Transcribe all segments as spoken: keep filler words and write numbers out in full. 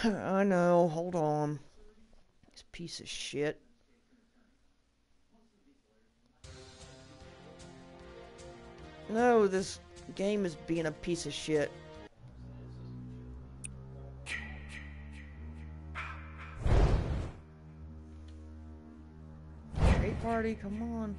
I know, hold on. This piece of shit. No, this game is being a piece of shit. Hey, party, come on.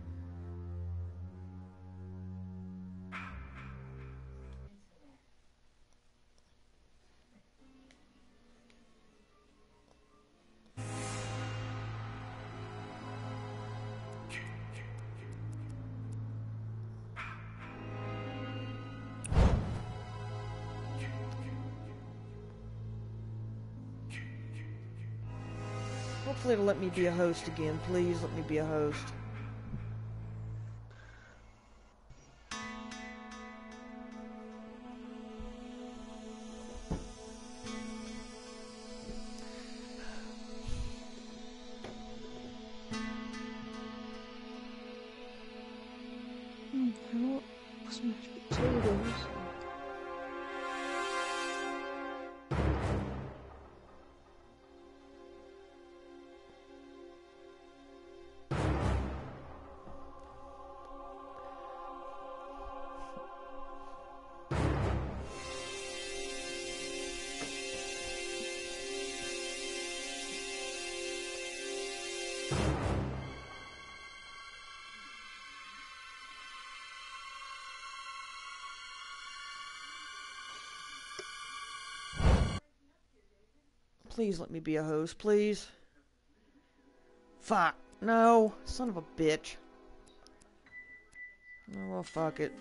Hopefully it'll let me be a host again. Please let me be a host. Hmm, I want smashed potatoes. Please let me be a host, please. Fuck. No. Son of a bitch. Oh, well, fuck it.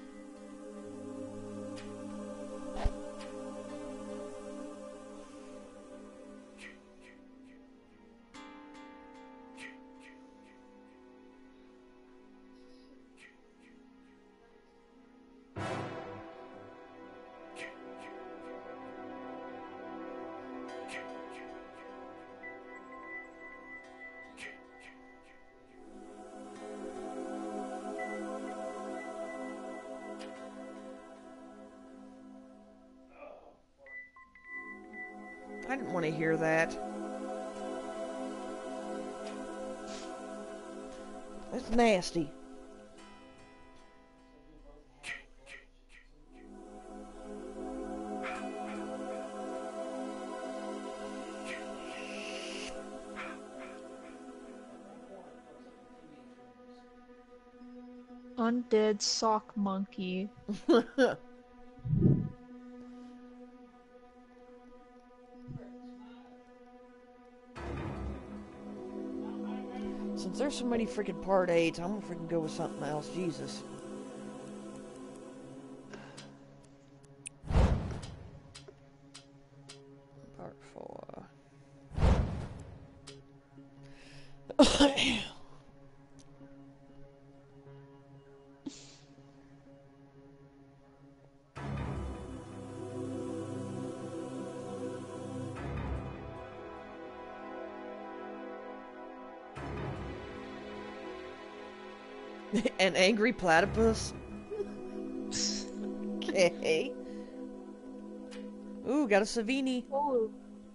I didn't want to hear that. That's nasty. Undead sock monkey. Since there's so many freaking part eights, I'm gonna freaking go with something else. Jesus. Part four. An angry platypus? Okay. Ooh, got a Savini. Oh.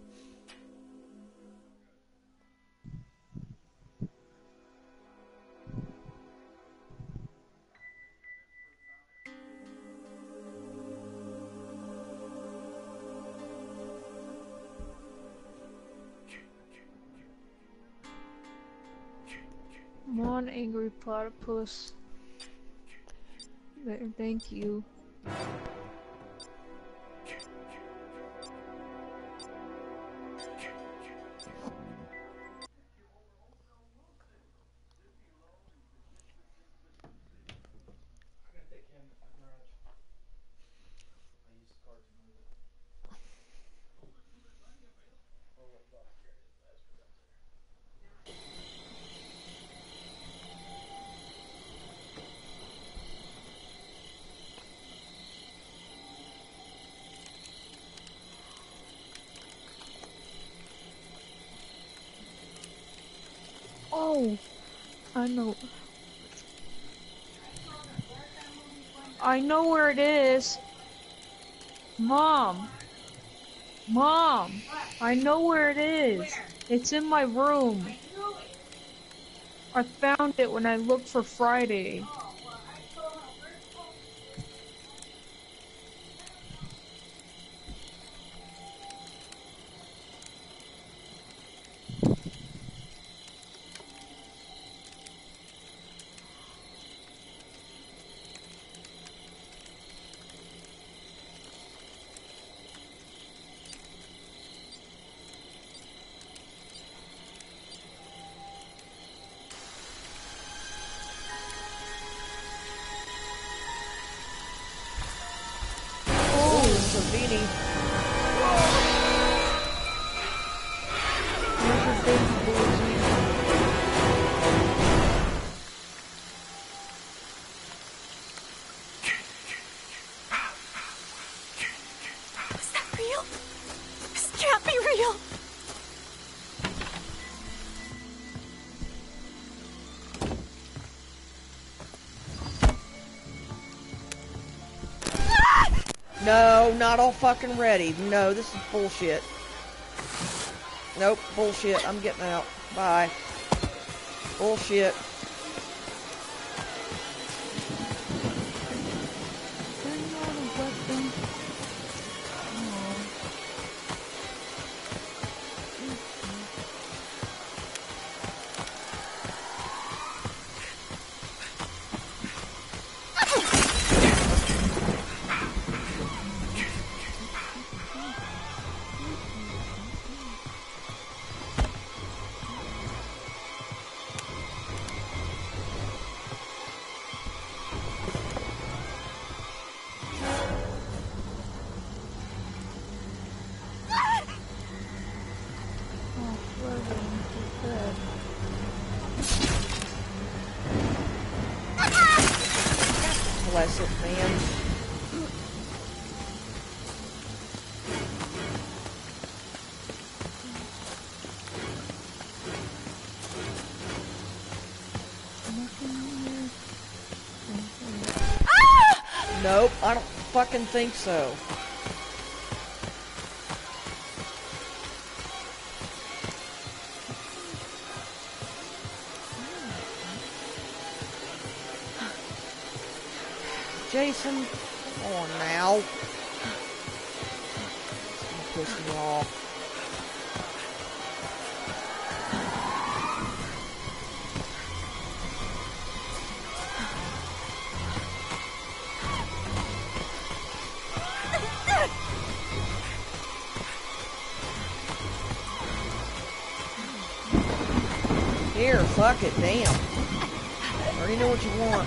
Come on, angry platypus. There, thank you. Oh, I know. I know where it is. Mom. Mom. I know where it is. It's in my room. I found it when I looked for Friday. Savini. There's a big boozy. Is that real? This can't be real. No, not all fucking ready. No, this is bullshit. Nope, bullshit. I'm getting out. Bye. Bullshit. Bring out a weapon. Oh. Oh, Florida into bed. Bless it, man. Nothing here. Nope, I don't fucking think so. Jason, come on now. It's gonna piss me off. Here, fuck it, damn. I already know what you want.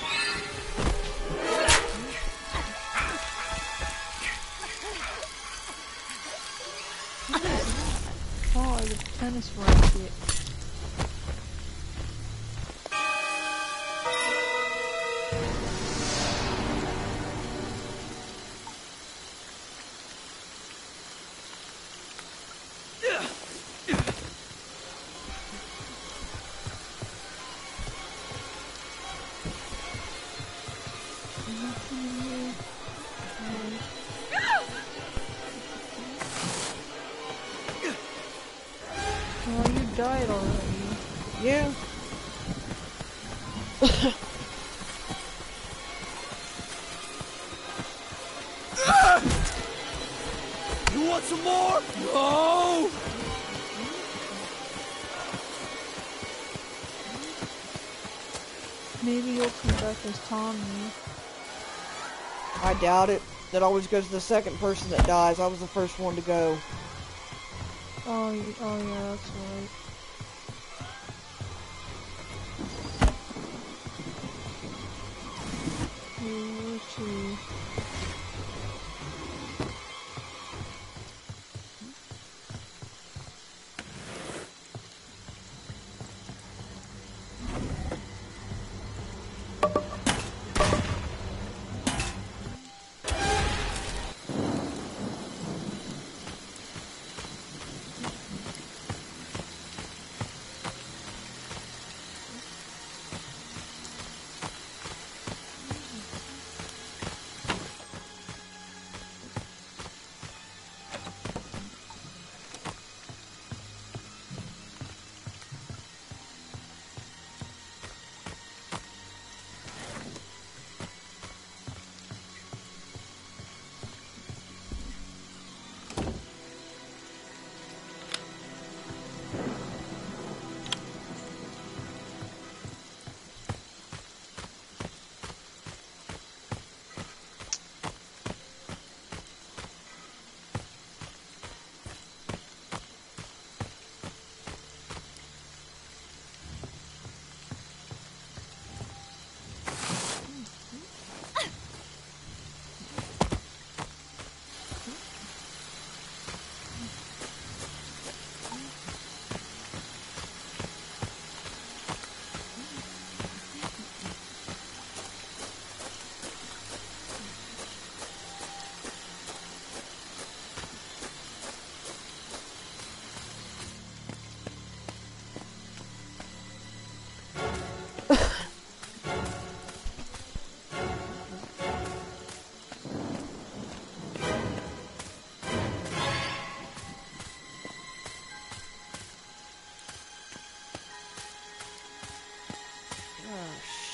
Oh, the tennis racket. Nothing in here. Oh, you died already. Yeah. You want some more? No! Maybe you'll come back as Tommy. I doubt it. That always goes to the second person that dies. I was the first one to go. Oh, y- oh yeah, that's right. You were too.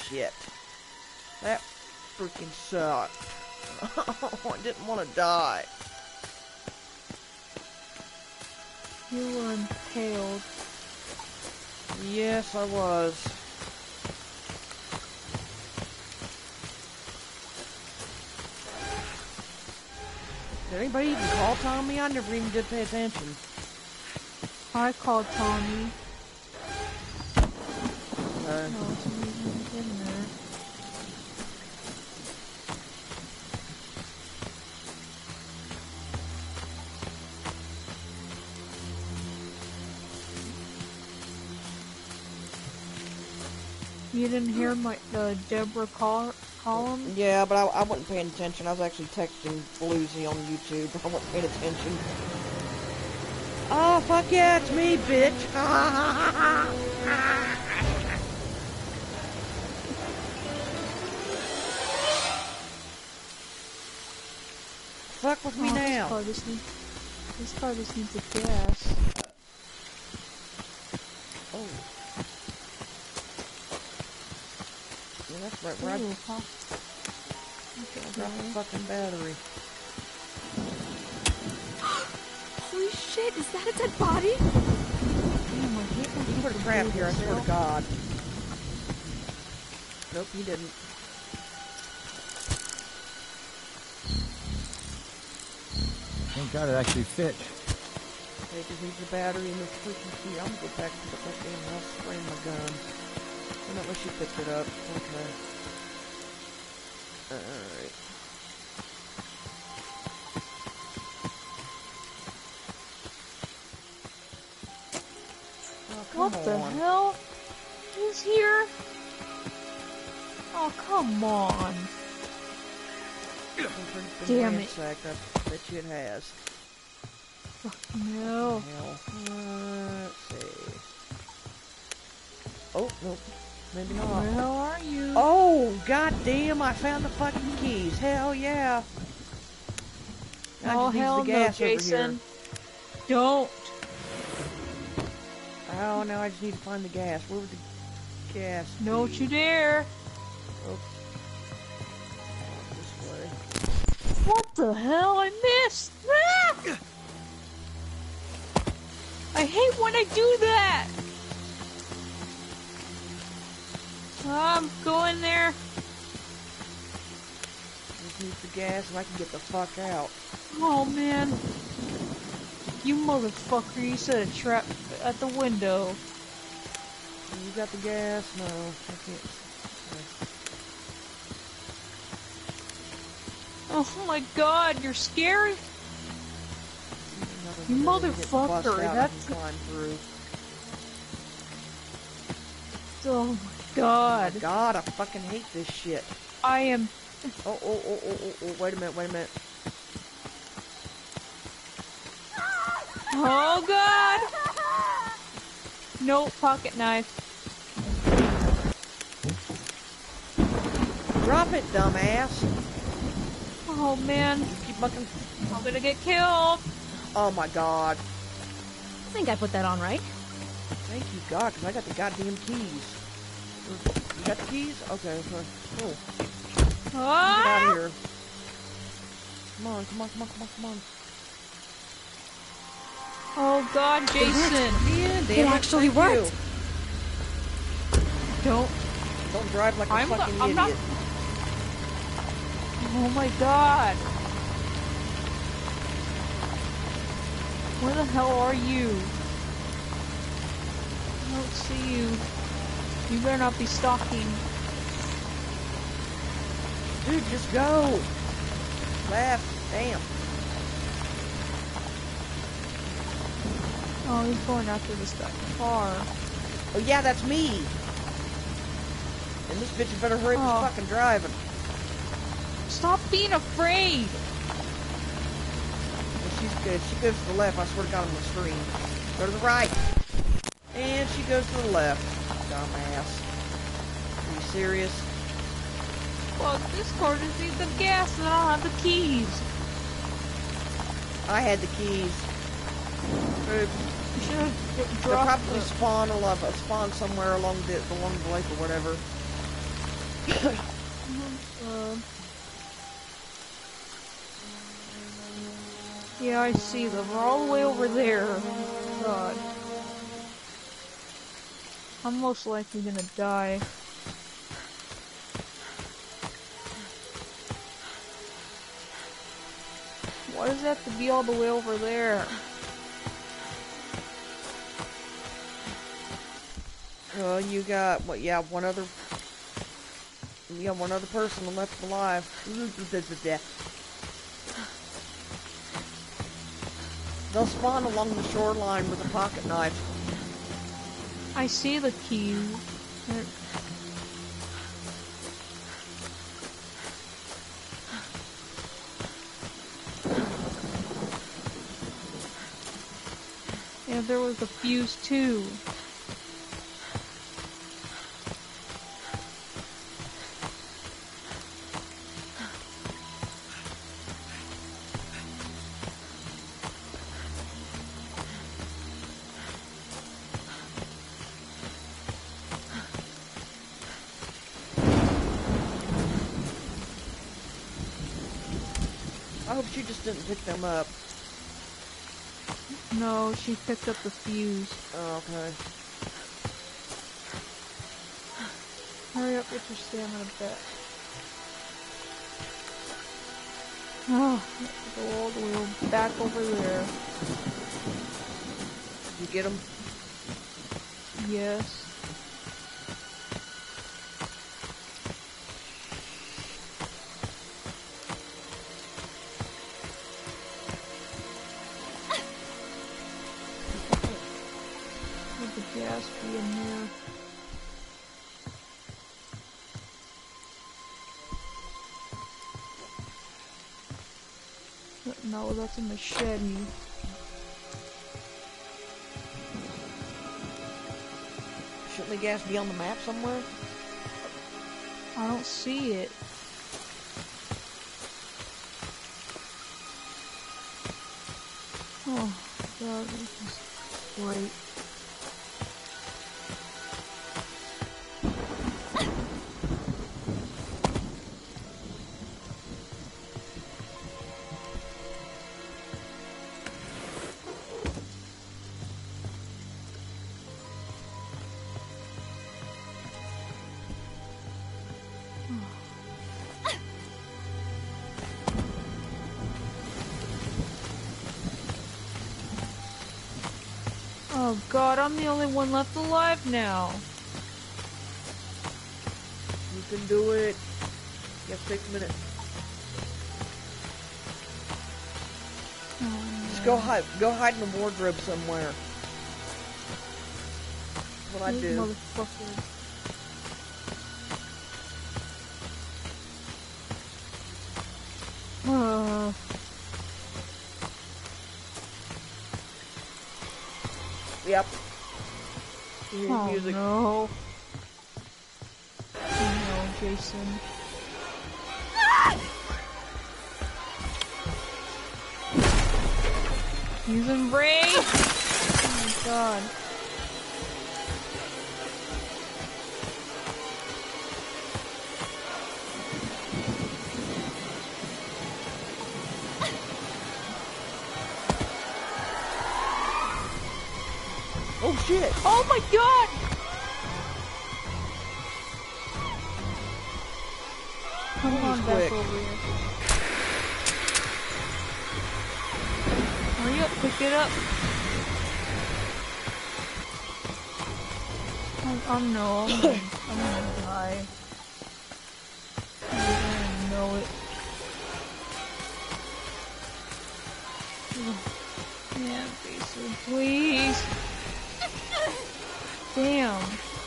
shit. That freaking sucked. Oh, I didn't want to die. You were impaled. Yes, I was. Did anybody even call Tommy? I never even did pay attention. I called Tommy. Uh, No, somebody's in there. You didn't hear my the Deborah call column? yeah, but I, I wasn't paying attention. I was actually texting Bluesy on YouTube. I wasn't paying attention. Oh, fuck yeah, it's me, bitch. Fuck with me Oh, now. This car just needs, this car just needs a gas. Oh. Yeah, that's right, where I Ooh, huh. dropped the fucking battery. Holy shit, is that a dead body? Damn, I hate when You put a people trap do here, I this, swear though. to God. Nope, you didn't. Thank God it actually fit. Okay, because there's a battery in this freaking key. I'm gonna go back to the goddamn house, spraying my gun. Oh, not unless you picked it up. Okay. Alright. Oh, come What the on. hell? He's here? Oh, come on. Damn it. Ransacked. I bet you it has. No. Hell. Uh, let's see. Oh, nope. Maybe Where not. the hell are you? Oh, goddamn, I found the fucking keys. Hell yeah. I Oh, just need hell the gas no, over Jason. Don't. here. Oh, no, I just need to find the gas. Where would the gas be? Don't you dare. Oh. This way. What the hell? I missed. Ah! I hate when I do that. I'm going there. Just need the gas and I can get the fuck out. Oh man. You motherfucker, you set a trap at the window. You got the gas? No, I can't. Oh my god, you're scary. You motherfucker, that's- Climb through. Oh my god. God, I fucking hate this shit. I am. Oh, oh, oh, oh, oh, oh, wait a minute, wait a minute. Oh god! No pocket knife. Drop it, dumbass. Oh man, Keep fucking. I'm gonna get killed. Oh my god. I think I put that on right. Thank you, God, because I got the goddamn keys. You got the keys? Okay, okay. Cool. Get out Ah! of here. Come on, come on, come on, come on, come on. Oh god, Jason. Yeah, damn It actually thank you. worked. Don't. Don't drive like a I'm, fucking I'm not. idiot. Oh my god. Where the hell are you? I don't see you. You better not be stalking. Dude, just go. Left. Damn. Oh, he's going after this guy car. Oh yeah, that's me. And this bitch better hurry up Oh. and fucking driving. Stop being afraid. If she's good, she goes to the left. I swear to God on the screen. Go to the right. And she goes to the left. Dumbass. Are you serious? Well, this car just needs the gas and I don't have the keys. I had the keys. Oops. You should have They'll dropped probably the... spawn a love, spawn somewhere along the along the lake or whatever. uh, yeah, I see them. They're all the way over there. God. I'm most likely gonna die. Why does it have to be all the way over there? Uh, you got, what, yeah, one other, you got one other person left alive. They'll spawn along the shoreline with a pocket knife. I see the keys. They're... Yeah, there was the fuse too. I hope she just didn't pick them up. No, she picked up the fuse. Oh, okay. Hurry up with your stamina back. Oh, I have to go all the way back over there. You get them? Yes. Would the gas be in there? No, that's a machete. Shouldn't the gas be on the map somewhere? I don't see it. Oh, God, this is great. Oh God, I'm the only one left alive now. You can do it. You have six minutes. Oh, Just go hide. Go hide in the wardrobe somewhere. That's what I These do. motherfuckers. Uh, Yep. You hear oh music. no. Oh no, Jason. Using Ray! Oh my God. Oh shit! Oh my God! Come That was on back quick. over here. Hurry up, pick it up. Oh, oh no, I'm gonna, I'm gonna die. I didn't know it. Yeah, Jason, please. Damn.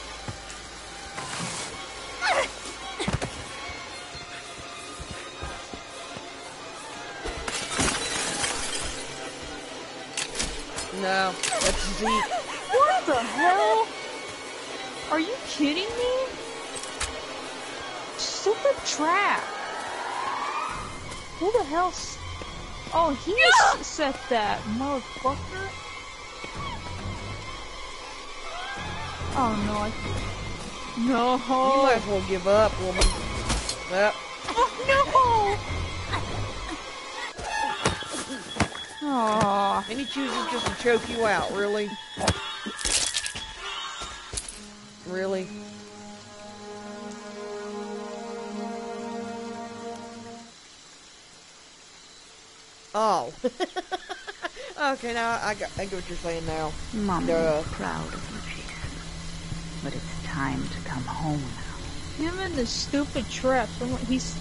No, that's Zeke. What the hell? Are you kidding me? Stupid trap. Who the hell? S oh, he s set that, motherfucker. Oh no, I. No. You might as well give up, woman. Yep. Oh no! Aww. And he chooses just to choke you out, really? Really? Oh. Okay, now I, got, I get what you're saying now. Mom Duh. is proud of you, Jason. But it's time to come home now. Him and the stupid traps. I'm like, he's.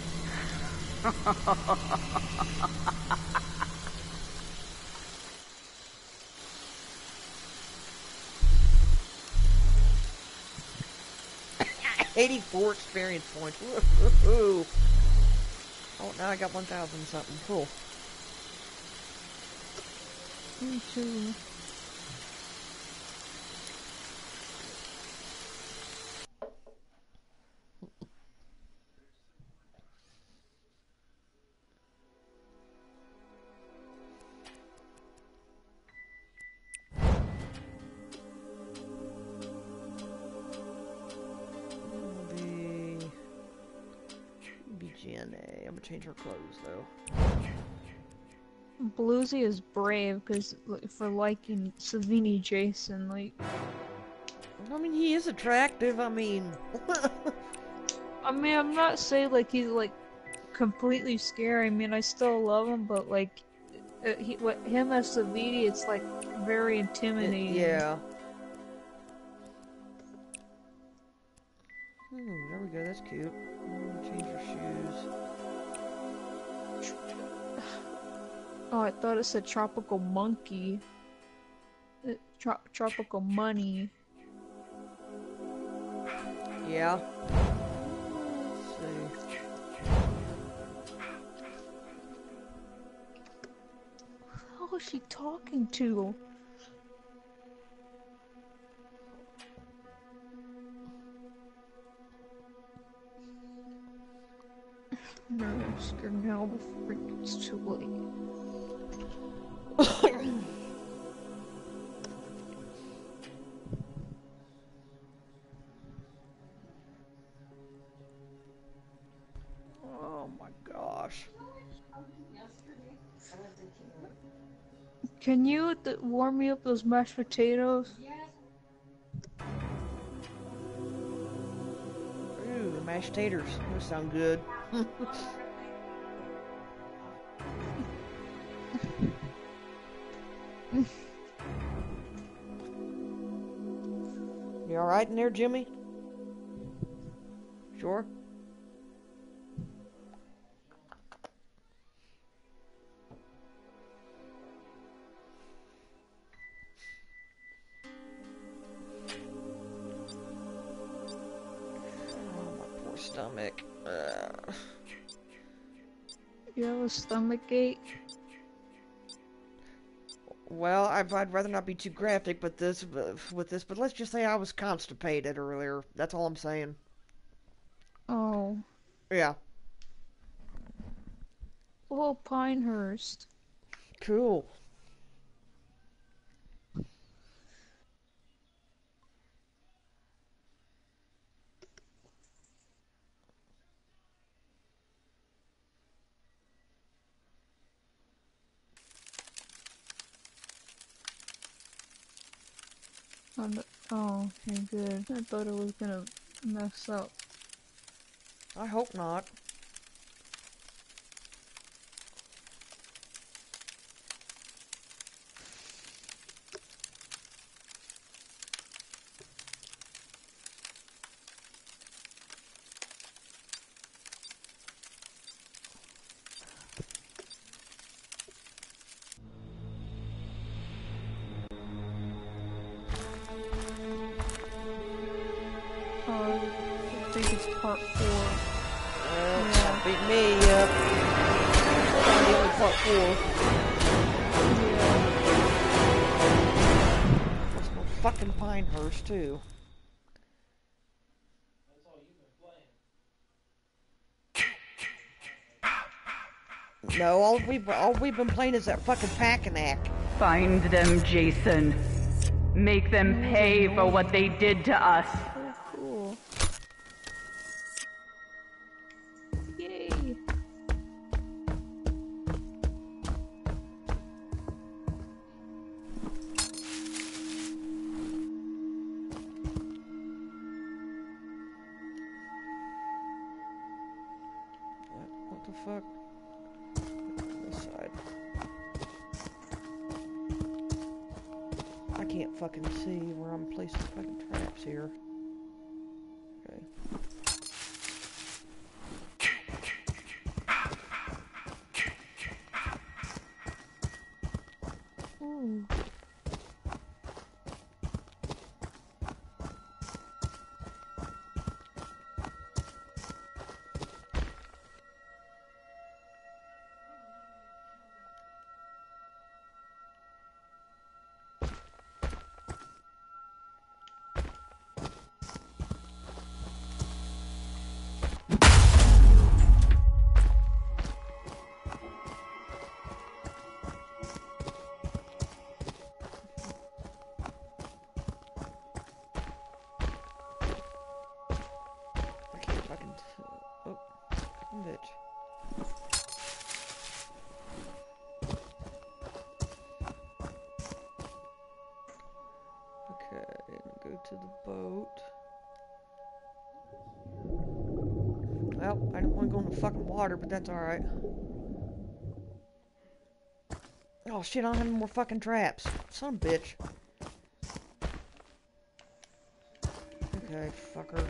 eighty-four experience points. Woo-hoo-hoo. Oh, now I got one thousand something. Cool. Me too. Be, be Jen A. I'm gonna change her clothes though. Bluesy is brave because for liking Savini Jason, like. I mean, he is attractive. I mean, I mean, I'm not saying like he's like completely scary. I mean, I still love him, but like, uh, he, what him as Savini, it's like very intimidating. yeah. Ooh, there we go. That's cute. Ooh, change your shoes. Oh, I thought it said tropical monkey. Uh, tro tropical money. Yeah. Let's see. Who is she talking to? No, ask her now before it gets too late. Oh my gosh. Can you th warm me up those mashed potatoes? Ooh, mashed taters. Those sound good. You alright in there, Jimmy? Sure? Oh, my poor stomach. Uh. You have a stomach ache? Well, I'd, I'd rather not be too graphic with this, with this, but let's just say I was constipated earlier. That's all I'm saying. Oh. Yeah. Oh, Pinehurst. Cool. Oh, no- oh, okay, good. I thought it was gonna mess up. I hope not. Oh, I think it's part four. Well, Yeah. beat me up. Only only part four. Yeah. There's no fucking Pinehurst, too. No, all we've, all we've been playing is that fucking Pack-a-Knack. Find them, Jason. Make them pay for what they did to us. Oh, cool. fuck? This side. I can't fucking see where I'm placing fucking traps here. Okay. Ooh. Bitch. Okay, go to the boat. Well, I don't want to go in the fucking water, but that's alright. Oh shit, I don't have any more fucking traps. Son of a bitch. Okay, fucker.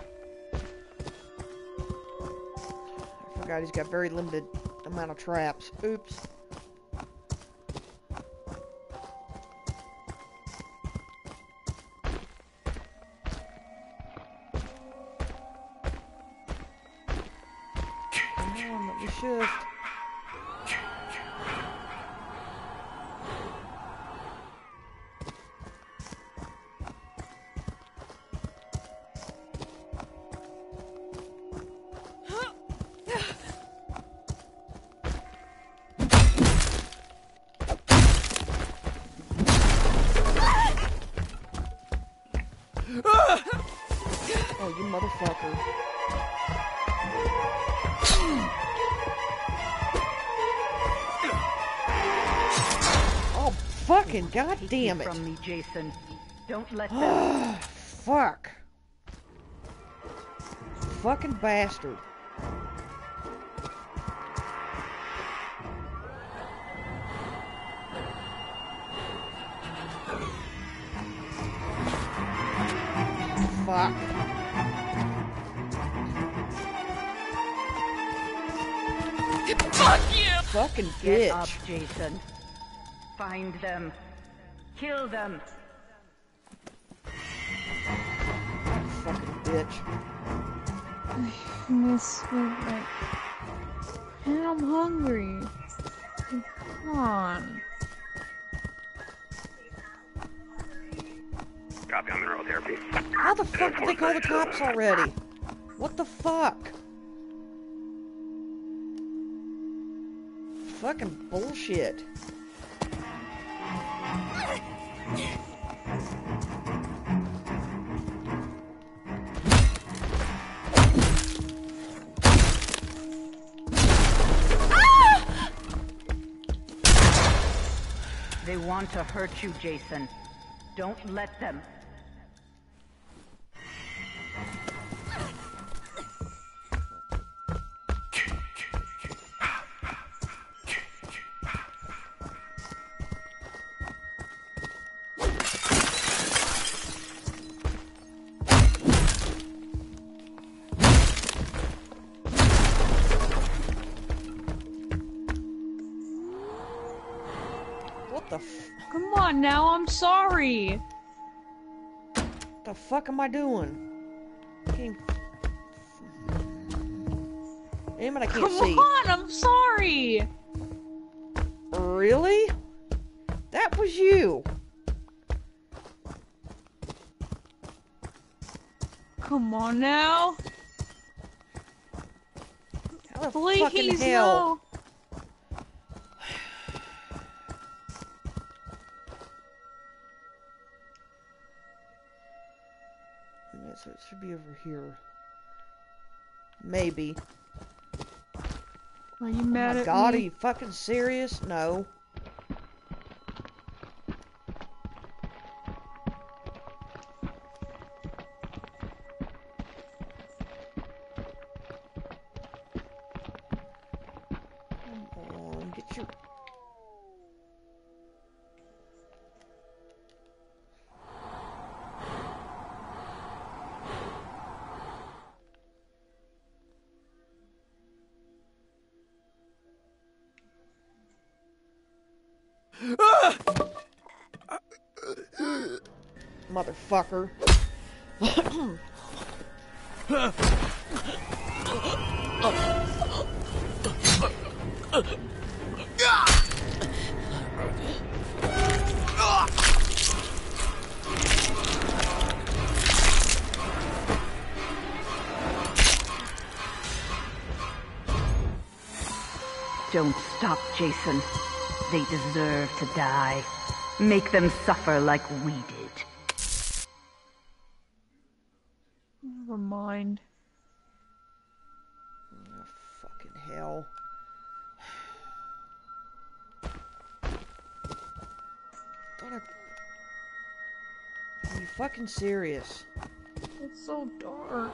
I forgot he's got very limited amount of traps. Oops. Come on, let me shift. Oh, you motherfucker. Oh, fucking goddamn it. From me, Jason. Don't let them. Fuck. Fucking bastard. Fuck. Fuck you! Fucking Get bitch. up, Jason. Find them. Kill them. Fucking bitch. Miss Midnight. And I'm hungry. Come on. Copy on mineral therapy. How the fuck did they call the cops already? What the fuck? Fucking bullshit. They want to hurt you, Jason. Don't let them. What the f- Come on now, I'm sorry. the fuck am I doing? Can't... Damn it, I can't Come see. on, I'm sorry. Really? That was you. Come on now. How the Please, fucking hell? no. Yeah, so it should be over here. Maybe. Are you Oh mad my at god, me? are you fucking serious? No. Motherfucker. Don't stop, Jason. They deserve to die. Make them suffer like we did. Never mind. Oh, fucking hell. Thought I... Are you fucking serious? It's so dark.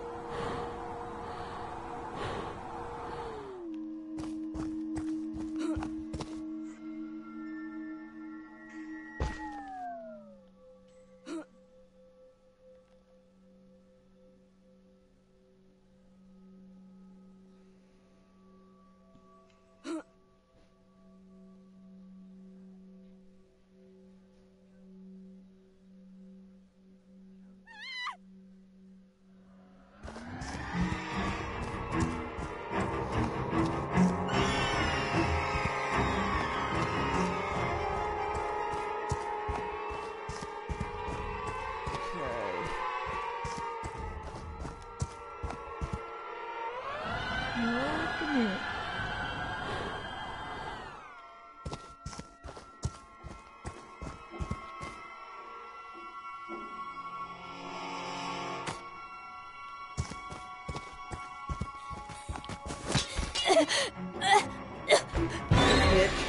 Bitch.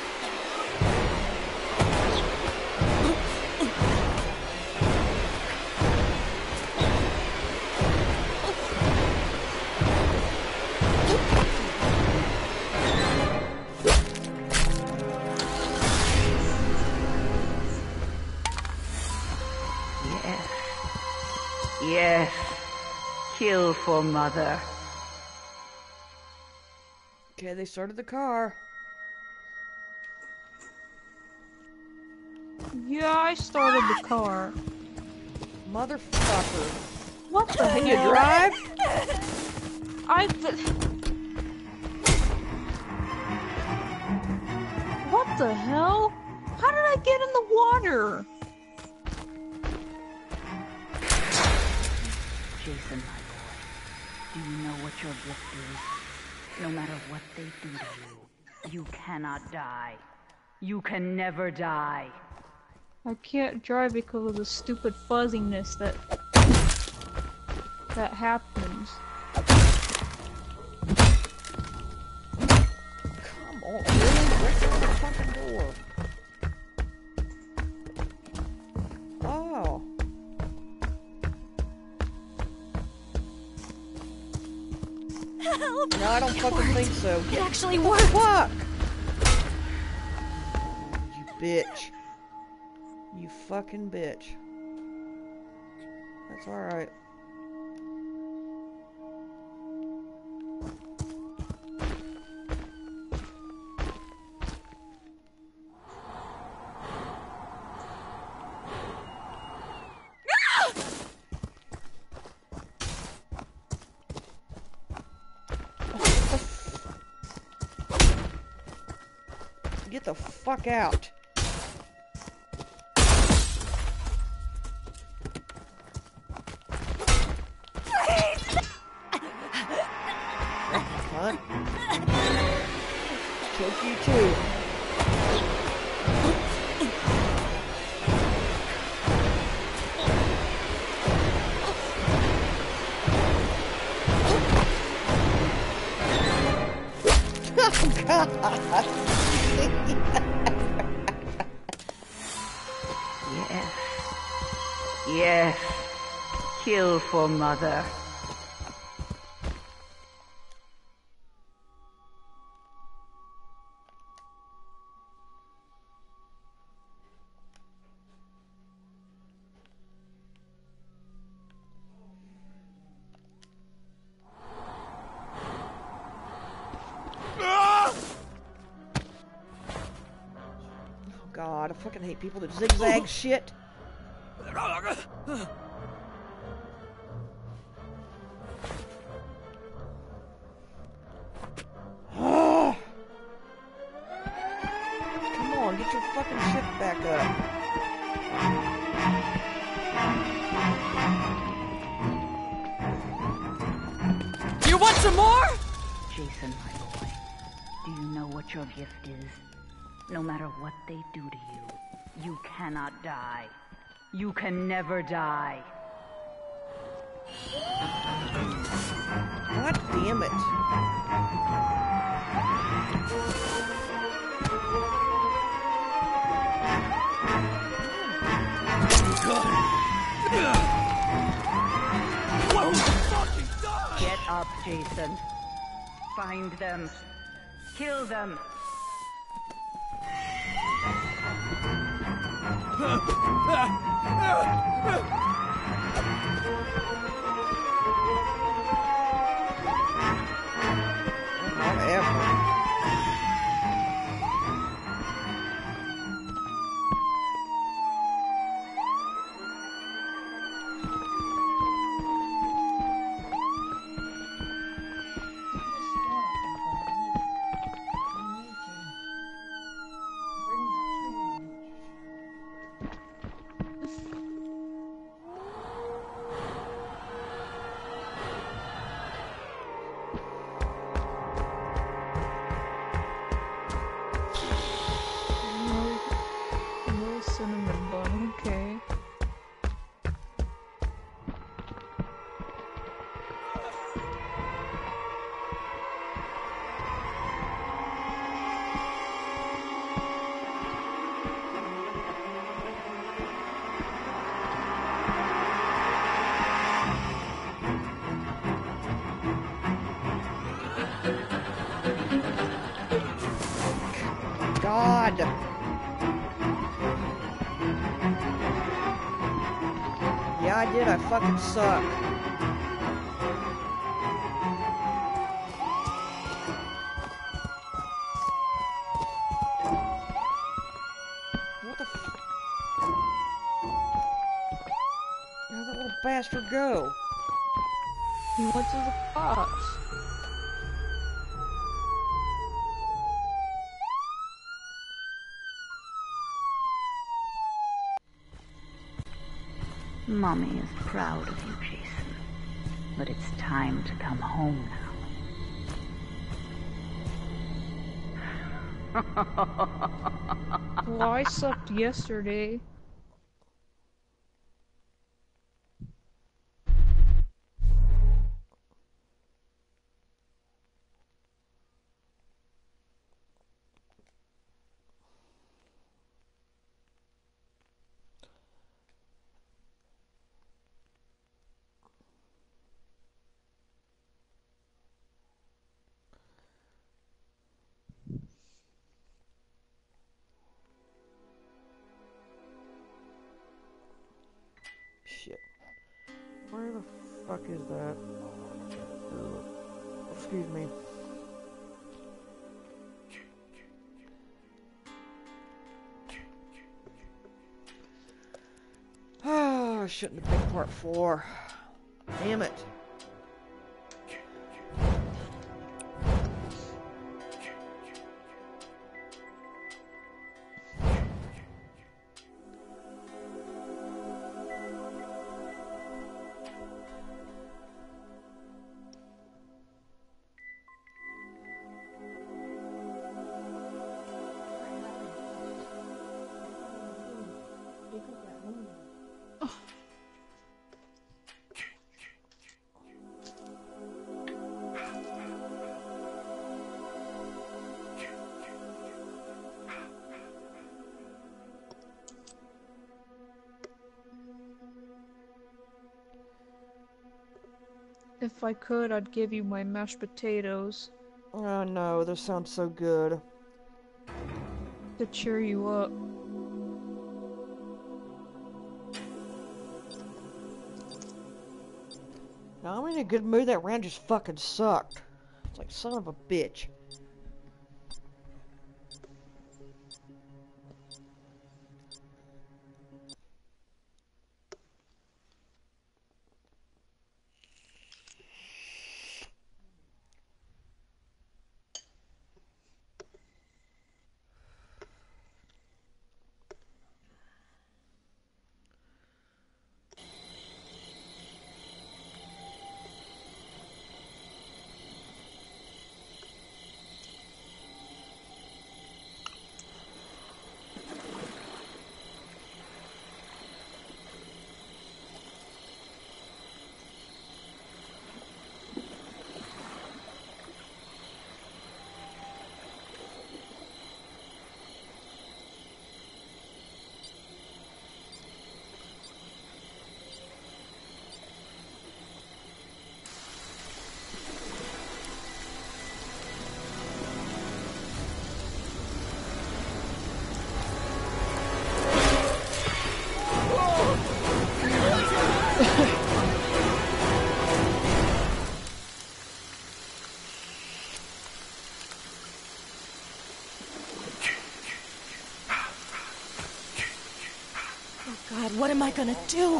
Yes. Yes. Kill for Mother. Okay, they started the car. Yeah, I started the car. Motherfucker. What the Can you hell? drive? I. What the hell? How did I get in the water? Jason, my boy, do you know what your gift is? No matter what they do to you, you cannot die. You can never die. I can't drive because of the stupid fuzziness that that happens. Come on, really? Break down the fucking door. Oh. Help! No, I don't It fucking worked. think so. It Get actually the worked. fuck! You bitch. You fucking bitch. That's alright. Get the fuck out. Huh? Choke you too. Oh God. Yes. Yes. Kill for Mother. fucking hate people that zigzag shit. Come on, get your fucking shit back up. You want some more? Jason, my boy, do you know what your gift is? No matter what they do to you, you cannot die. You can never die. God damn it. Get up, Jason. Find them. Kill them. Whatever. No cinnamon bun, okay. God. Yeah, I did. I fucking suck. What the f- How'd that little bastard go? He went to the cops. Mommy is proud of you, Jason. But it's time to come home now. Well, I slept yesterday. Shit. Where the fuck is that? Uh, excuse me. Oh, I shouldn't have picked part four. Damn it. If I could, I'd give you my mashed potatoes Oh no, this sounds so good. to cheer you up. Now, I'm in a good mood. That round just fucking sucked. It's like, son of a bitch. Oh God, what am I gonna do?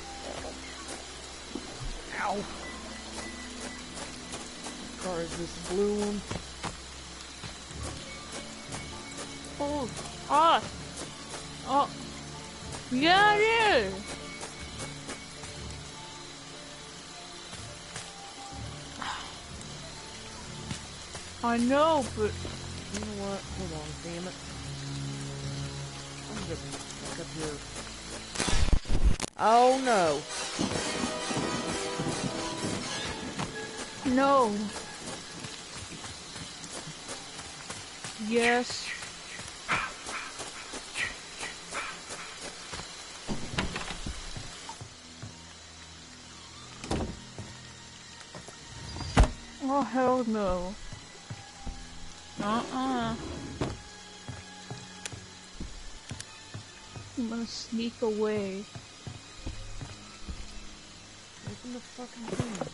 Ow. What car is this blue one? Oh, ah, oh, yeah, it is. I know, but You know what? Hold on, damn it. I'm just back up here. Oh no. no. Yes. Oh, hell no. Uh-uh. I'm gonna sneak away. Open the fucking thing.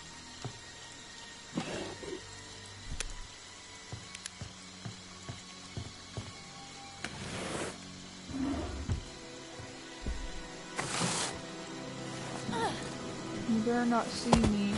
You better not see me.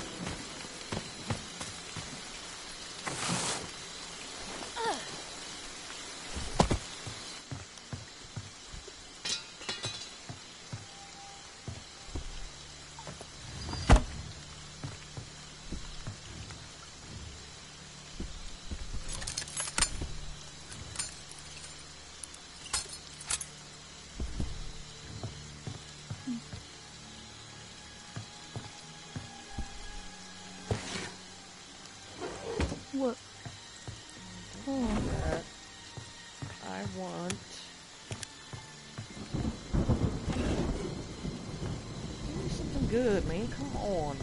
What? Oh. That. I want... Give me something good, man. Come on.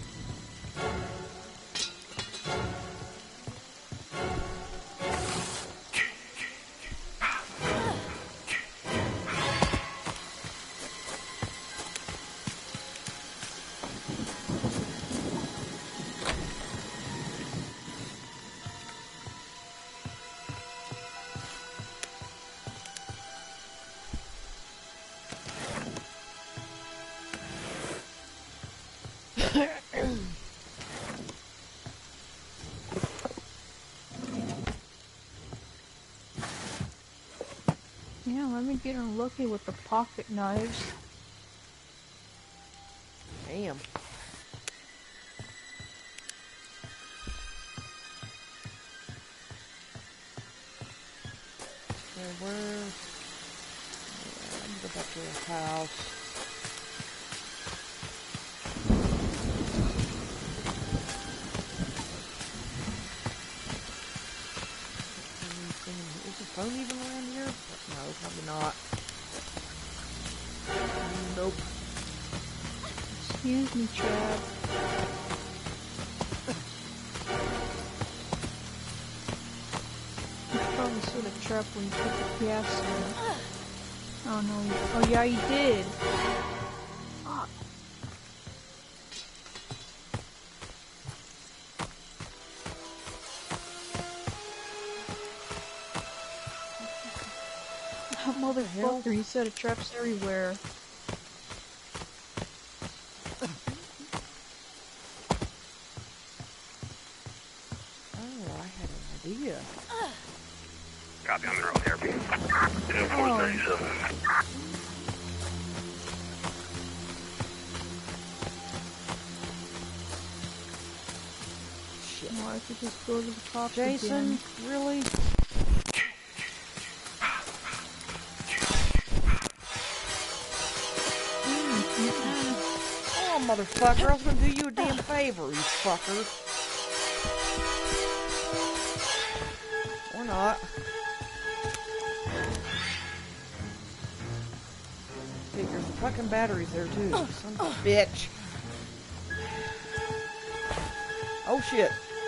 Yeah, let me get unlucky with the pocket knives. Damn. Okay, where... Yeah, let me go back to the house. Is the phone even around here? No, probably not. Nope. Excuse me, Chad. You probably saw the trap when you put the gas in. Oh no, you, oh yeah, you did. Fuck. That motherfucker, he set a traps everywhere. Oh, I had an idea. Copy on the road there. Oh. four thirty-seven. Shit. Well, I could just go to the cops Jason, again. really? Oh, motherfucker, I was gonna do you a damn favor, you fucker. Or not. Dude, there's fucking batteries there too, son of a bitch. Oh shit.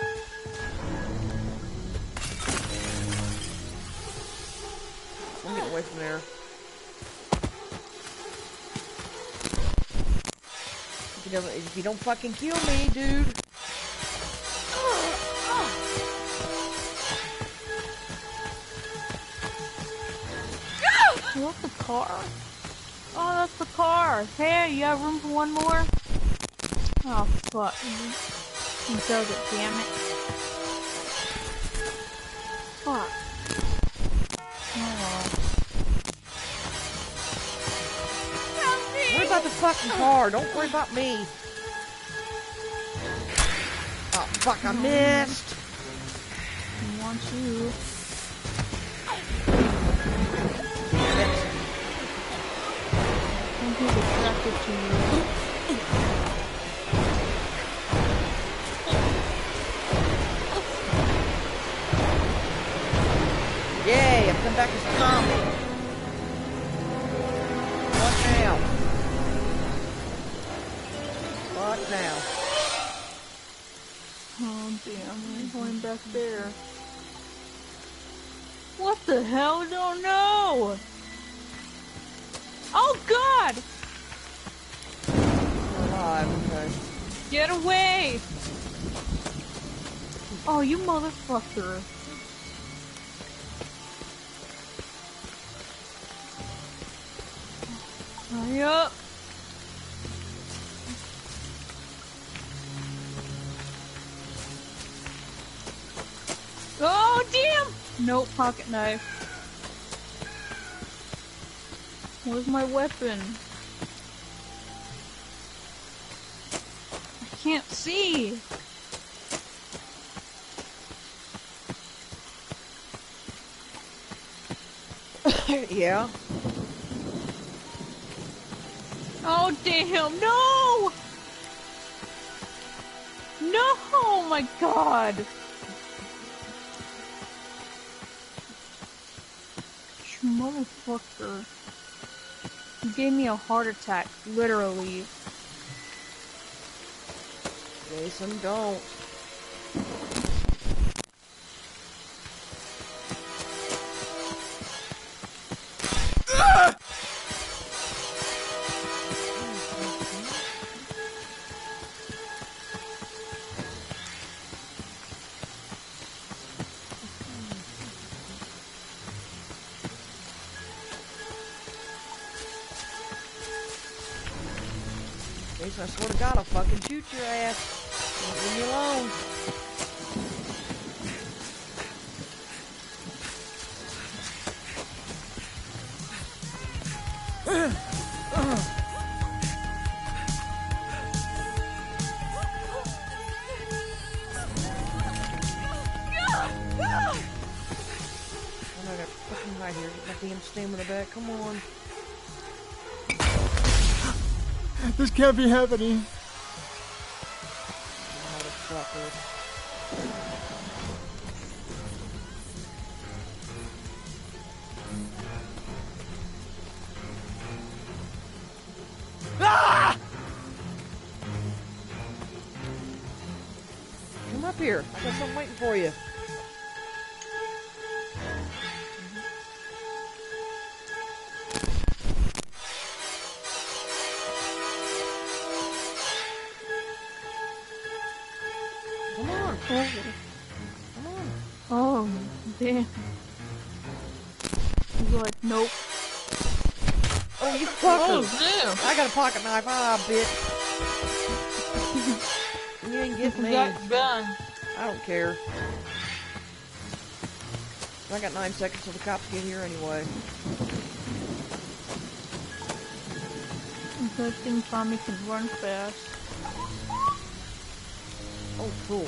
I'm getting away from there. If you don't, if you don't fucking kill me, dude. You want the car? Oh, the car. Hey, you have room for one more? Oh, fuck. He does it, damn it. Fuck. Oh. Worry about the fucking car. Don't worry about me. Oh, fuck, I missed. He wants you. I think he's attracted to you. Yay, I've come back as Tommy. What now? What now? Oh damn, I'm going back there. What the hell? I don't know! Oh god! Alive, okay. Get away! Oh, you motherfucker. Hurry up! Oh, damn! Nope, pocket knife. Where's my weapon? I can't see! Yeah. Oh, damn, no! No, oh my god! You motherfucker. You gave me a heart attack, literally. Jason, don't. Jason, I swear to God, I'll fucking shoot your ass. Don't leave me alone. Oh, I got fucking right here. Get my damn stamina back. Come on. This can't be happening. Motherfucker. Ah! Come up here. I got something waiting for you. Come on. Oh, Come on. oh damn. He's like, nope. Oh, you fucker. damn. I got a pocket knife. Ah, bitch. You ain't getting me. Got gun. I don't care. I got nine seconds till the cops get here anyway. Good thing Tommy can run fast. Oh, cool.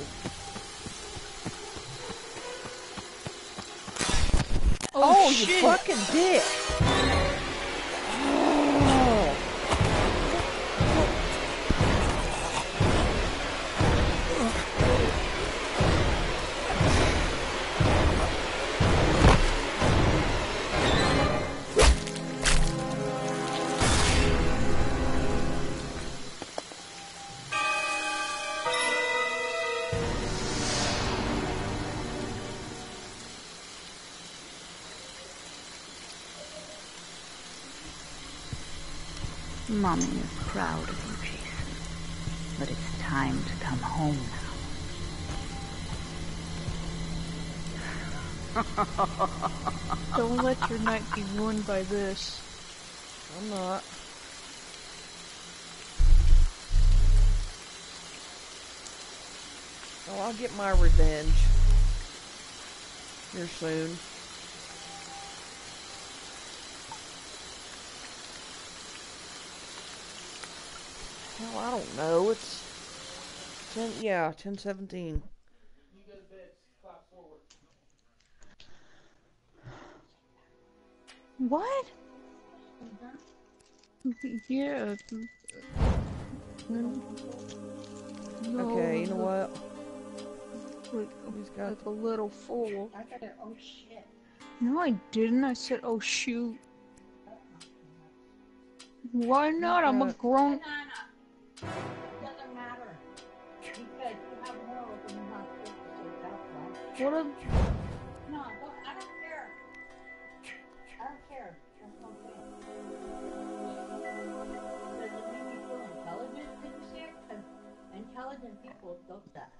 Oh, Oh, shit. you fucking dick! Oh. Mommy is proud of you, Jason. But it's time to come home now. Don't let your night be ruined by this. I'm not. Oh, I'll get my revenge here soon. Hell, I don't know. It's ten. Yeah, ten seventeen. You go to bed, clock forward. What? Yeah. No, Okay, you know what? Like, He's got like a little fool. I got it. Oh shit. No, I didn't. I said, oh shoot. Why not? I'm a Uh, grown. Banana. Doesn't matter. Because you have more than you're not supposed to say that one. What a. No, don't, I don't care. I don't care. That's okay. Does it make you feel intelligent when you say it? 'Cause intelligent people don't do that.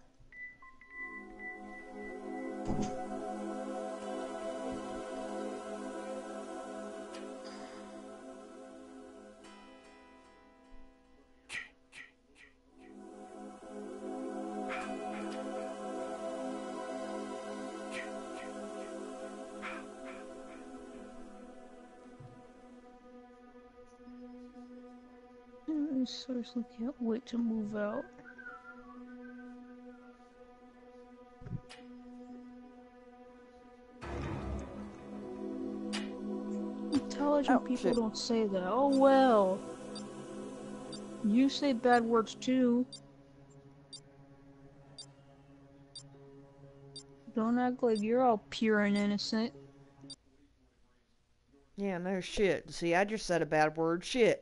I seriously can't wait to move out. Intelligent Oh, people shit. don't say that. Oh well. You say bad words too. Don't act like you're all pure and innocent. Yeah, no shit. See, I just said a bad word. Shit.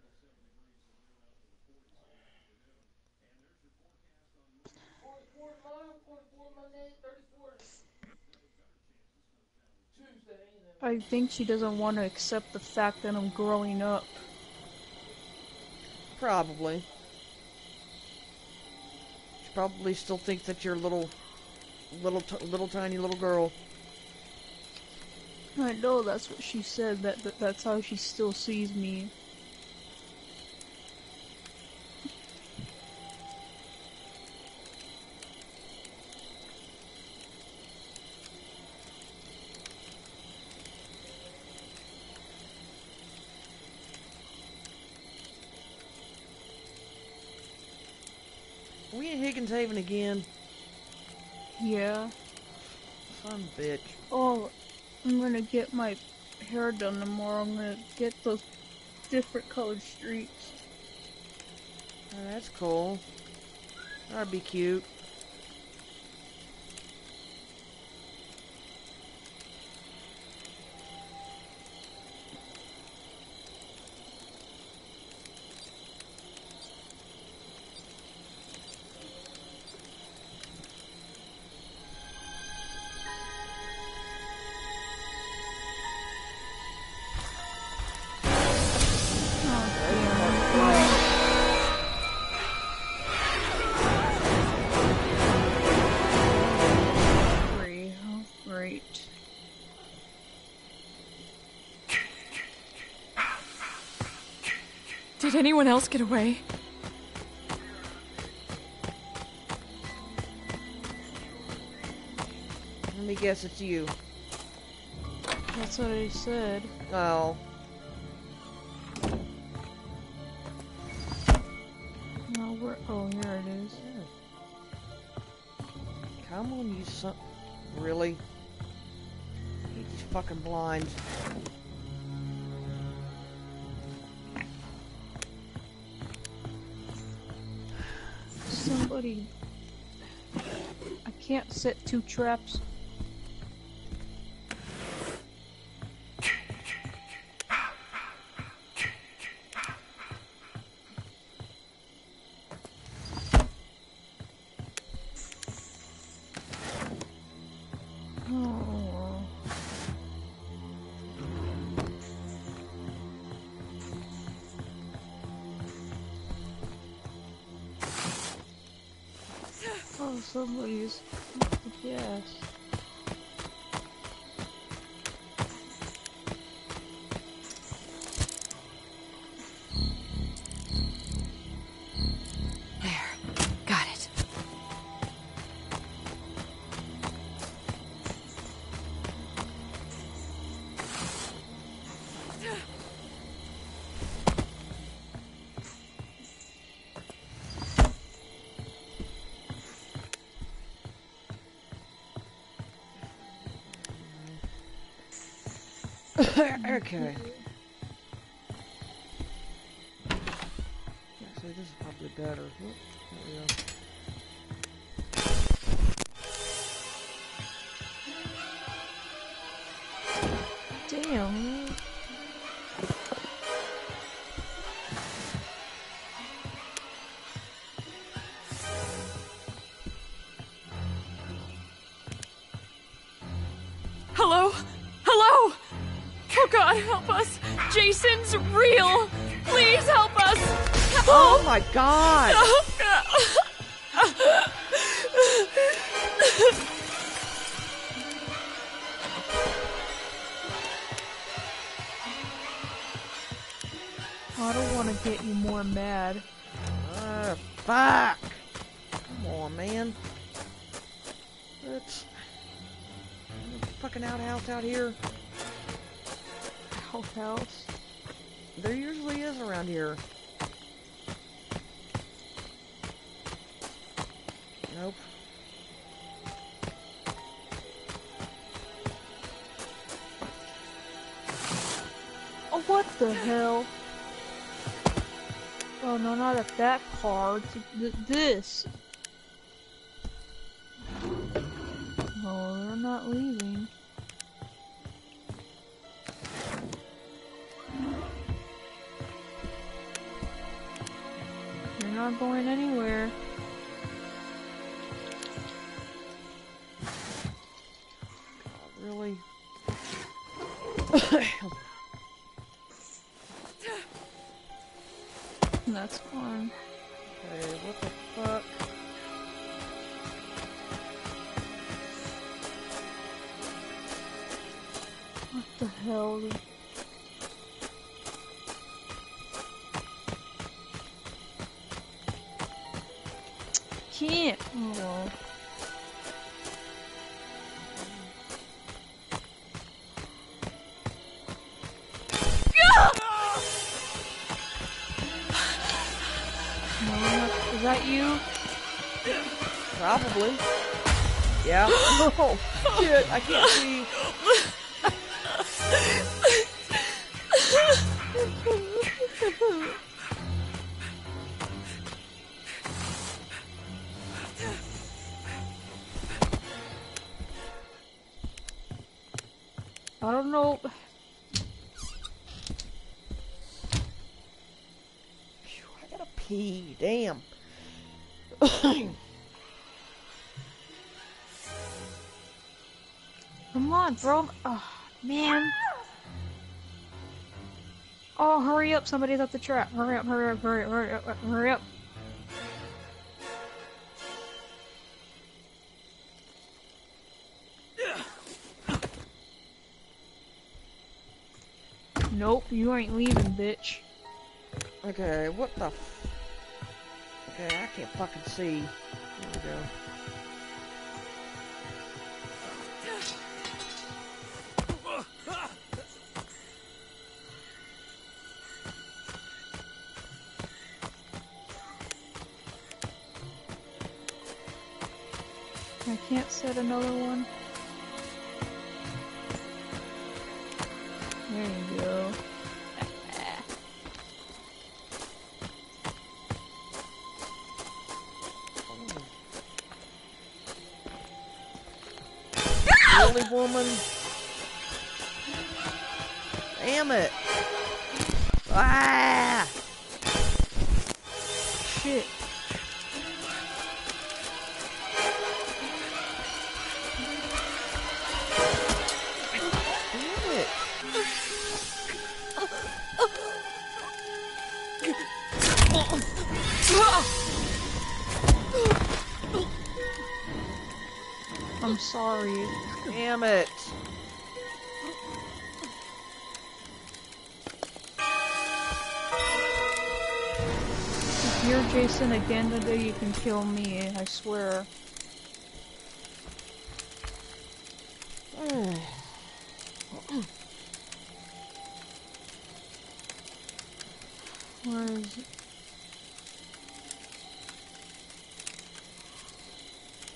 I think she doesn't want to accept the fact that I'm growing up. Probably. She probably still thinks that you're a little, little, t little tiny little girl. I know that's what she said. That, that that's how she still sees me. Are we in Higgins Haven again? Yeah. Son of a bitch. Oh, I'm gonna get my hair done tomorrow. I'm gonna get those different colored streaks. Oh, that's cool. That'd be cute. Great. Oh, great. Did anyone else get away? Let me guess it's you. That's what I said. Oh. No, where? Oh, here it is. Come on, you son. Really? I hate these fucking blinds. Somebody. I can't set two traps. Oh. Oh, somebody's. Yes. There. Got it. Okay. Actually, this is probably better. Whoop, there we go. Damn. Hello? Hello? Oh God, help us! Jason's real! Please help us! Help! Oh my God! I don't want to get you more mad. Uh, fuck! Come on, man. It's a fucking outhouse out here. Outhouse? There usually is around here. Nope. Oh, what the hell? Oh no, not at that card. Th this. Oh, they're not leaving. You're not going anywhere. God, really? That's fine. Okay, what the fuck? What the hell? Can't. Oh well. No, not, is that you? Probably. Yeah. Oh, shit, I can't see. I don't know. Phew, I gotta pee. Damn. Come on, bro. Oh, man. Oh, hurry up. Somebody's at the trap. Hurry up, hurry up, hurry up, hurry up, hurry up. Nope, you ain't leaving, bitch. Okay, what the f... Okay, I can't fucking see. There we go. I can't set another one. There you go. Really, woman? Damn it! Ah! Shit. Damn it! I'm sorry. Damn it! If you're Jason again today, you can kill me, I swear. Where is it?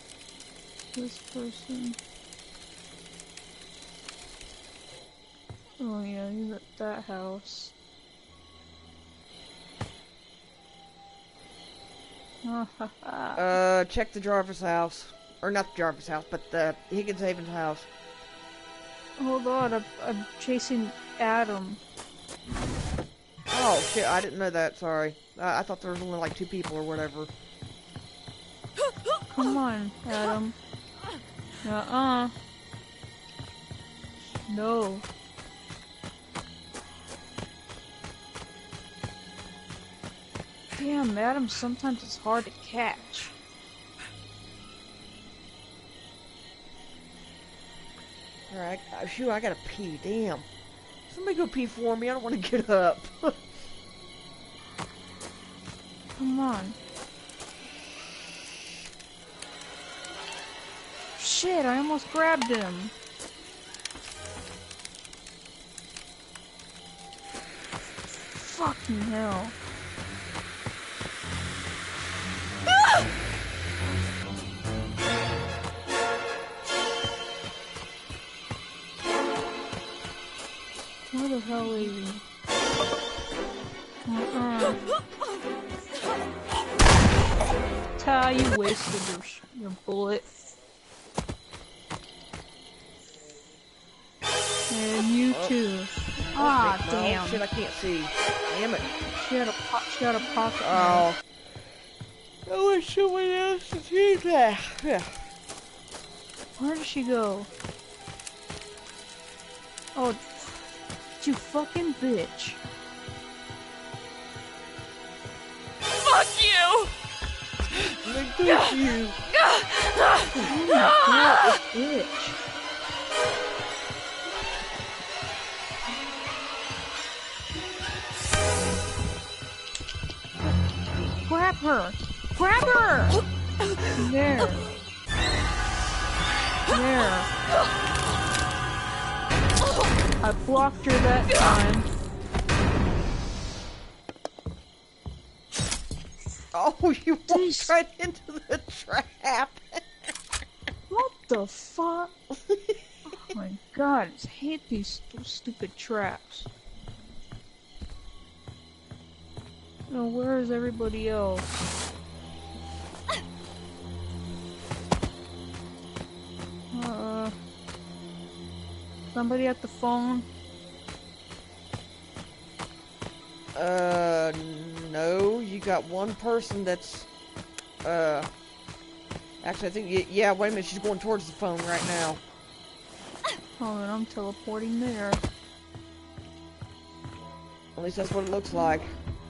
This person. Oh yeah, he's at that house. Uh, check the Jarvis house. Or not the Jarvis house, but the Higgins Havens house. Hold on, I'm, I'm chasing Adam. Oh shit, I didn't know that, sorry. Uh, I thought there was only like two people or whatever. Come on, Adam. Uh-uh. No. Damn, Adam, sometimes it's hard to catch. Alright, uh, shoot, I gotta pee, damn. Somebody go pee for me, I don't want to get up. Come on. Shit, I almost grabbed him. Fucking hell. Where the hell is he? Uh-uh. Ty, you wasted your, your bullet. And you Oh. too. Ah, Oh, damn. shit, I can't see. Damn it. She had a po she had a pocket. Oh. I wish someone else could see that. Yeah. Where did she go? Oh, you fucking bitch. Fuck you! Like, thank you. Oh my god, this bitch. Grab her! Grab her! There. There. I blocked her that time. Oh, you walked Jeez. right into the trap. What the fuck? Oh my god, I hate these st stupid traps. No, where is everybody else? Uh, somebody at the phone? Uh, no, you got one person that's, uh, actually I think, y yeah, wait a minute, she's going towards the phone right now. Oh, and I'm teleporting there. At least that's what it looks like.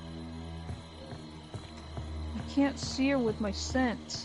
I can't see her with my sense.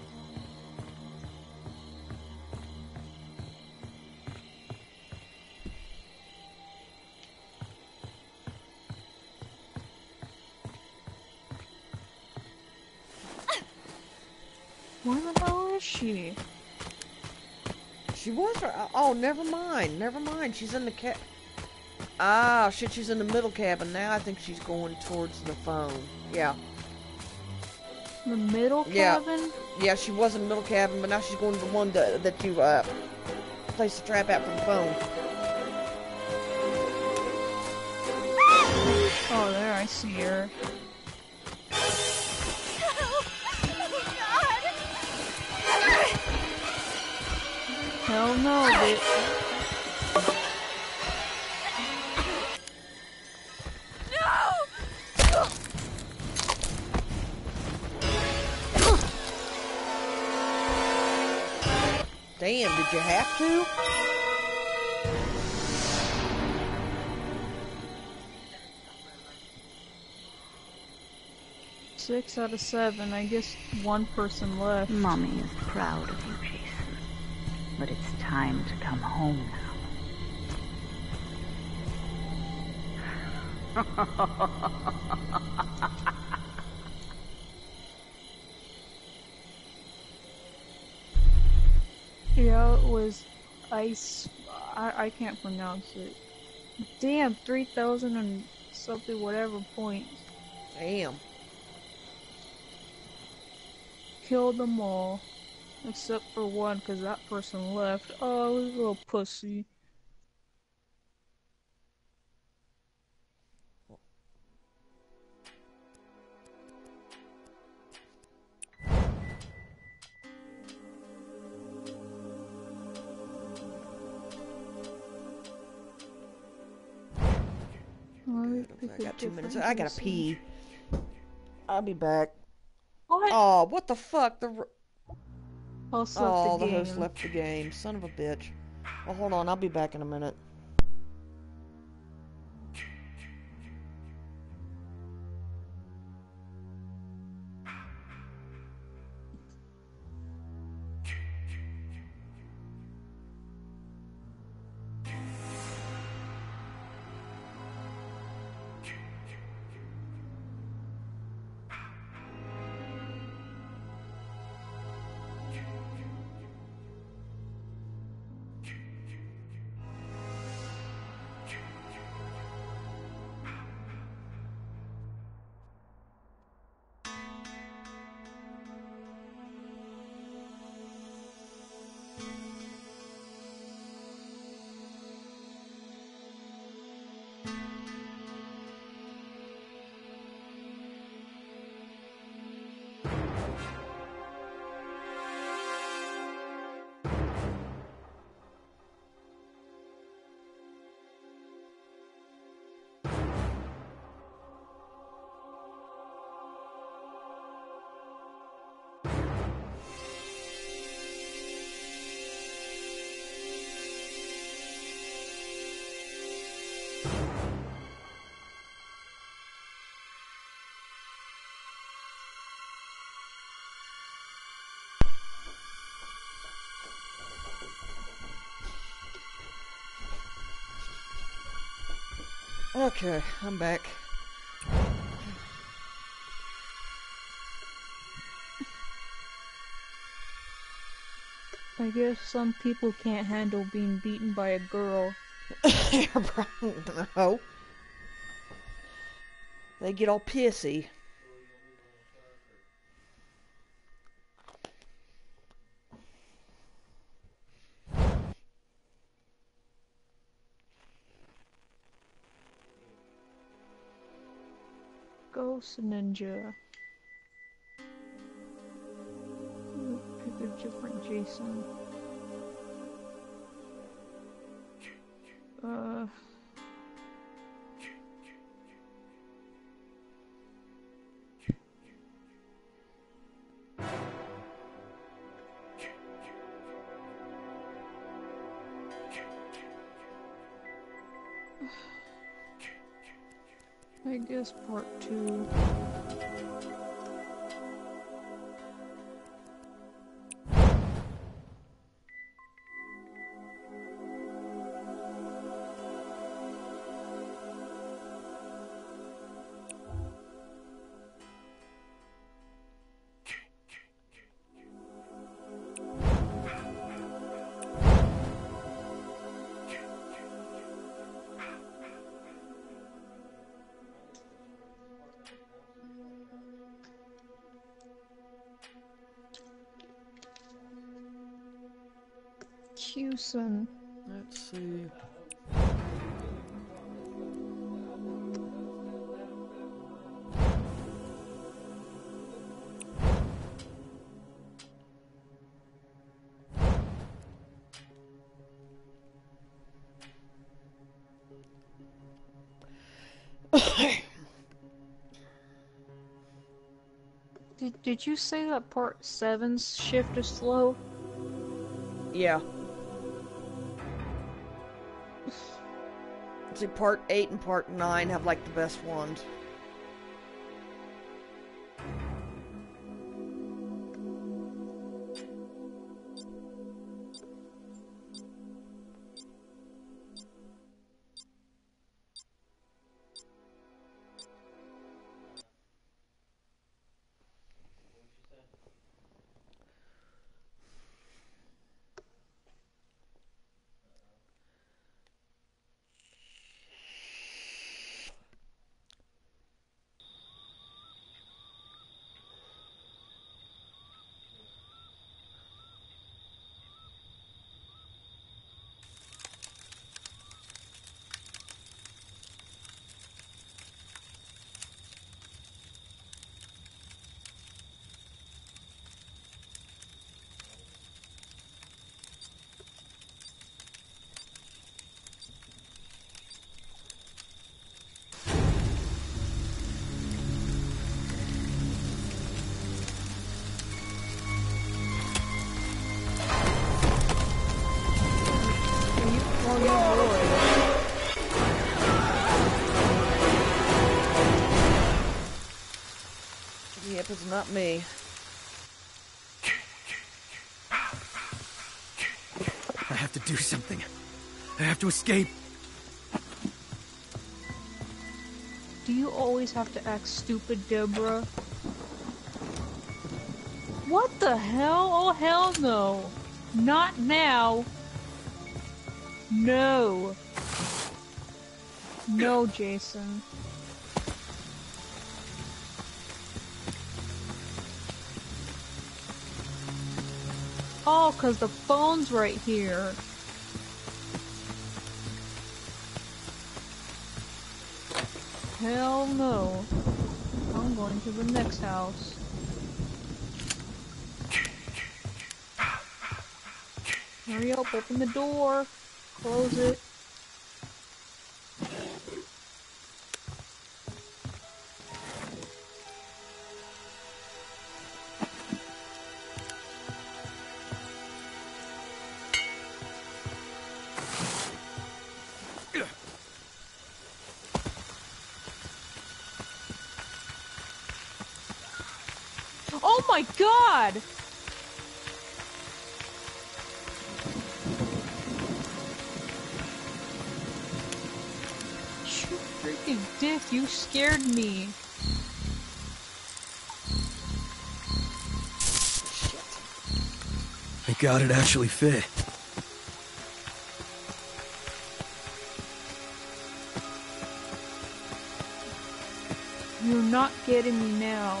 Where the hell is she? She was, uh, oh, never mind, never mind, she's in the ca- Ah, shit, she's in the middle cabin now. I think she's going towards the phone. Yeah. The middle Yeah. cabin? Yeah, she was in the middle cabin, but now she's going to the one that, that you, uh, placed the trap out for the phone. Oh, there, I see her. Hell no, bitch. Damn, did you have to? Six out of seven. I guess one person left. Mommy is proud of you, Jason. But it's time to come home now. Yeah, it was ice. I, I can't pronounce it. Damn, three thousand and something whatever points. Damn. Killed them all. Except for one, because that person left. Oh, little pussy. minutes. Pick I a got two minutes. different I gotta Jason. pee. I'll be back. What? Oh, what the fuck? The r- Host oh, left the the game. host left the game. Son of a bitch. Well, hold on. I'll be back in a minute. Okay, I'm back. I guess some people can't handle being beaten by a girl. No. They get all pissy. Ghost Ninja. Pick a different Jason. Uh... I guess part two. Houston. Let's see. Did, did you say that part seven's shift is slow? Yeah. See, part eight and part nine have like the best ones. Yep, it's not me. I have to do something. I have to escape. Do you always have to act stupid, Deborah? What the hell? Oh, hell no. Not now. No. No, Jason. Oh, 'cause the phone's right here. Hell no. I'm going to the next house. Hurry up, open the door. Close it. Oh my god! You freaking dick, you scared me. Thank God it actually fit. You're not getting me now.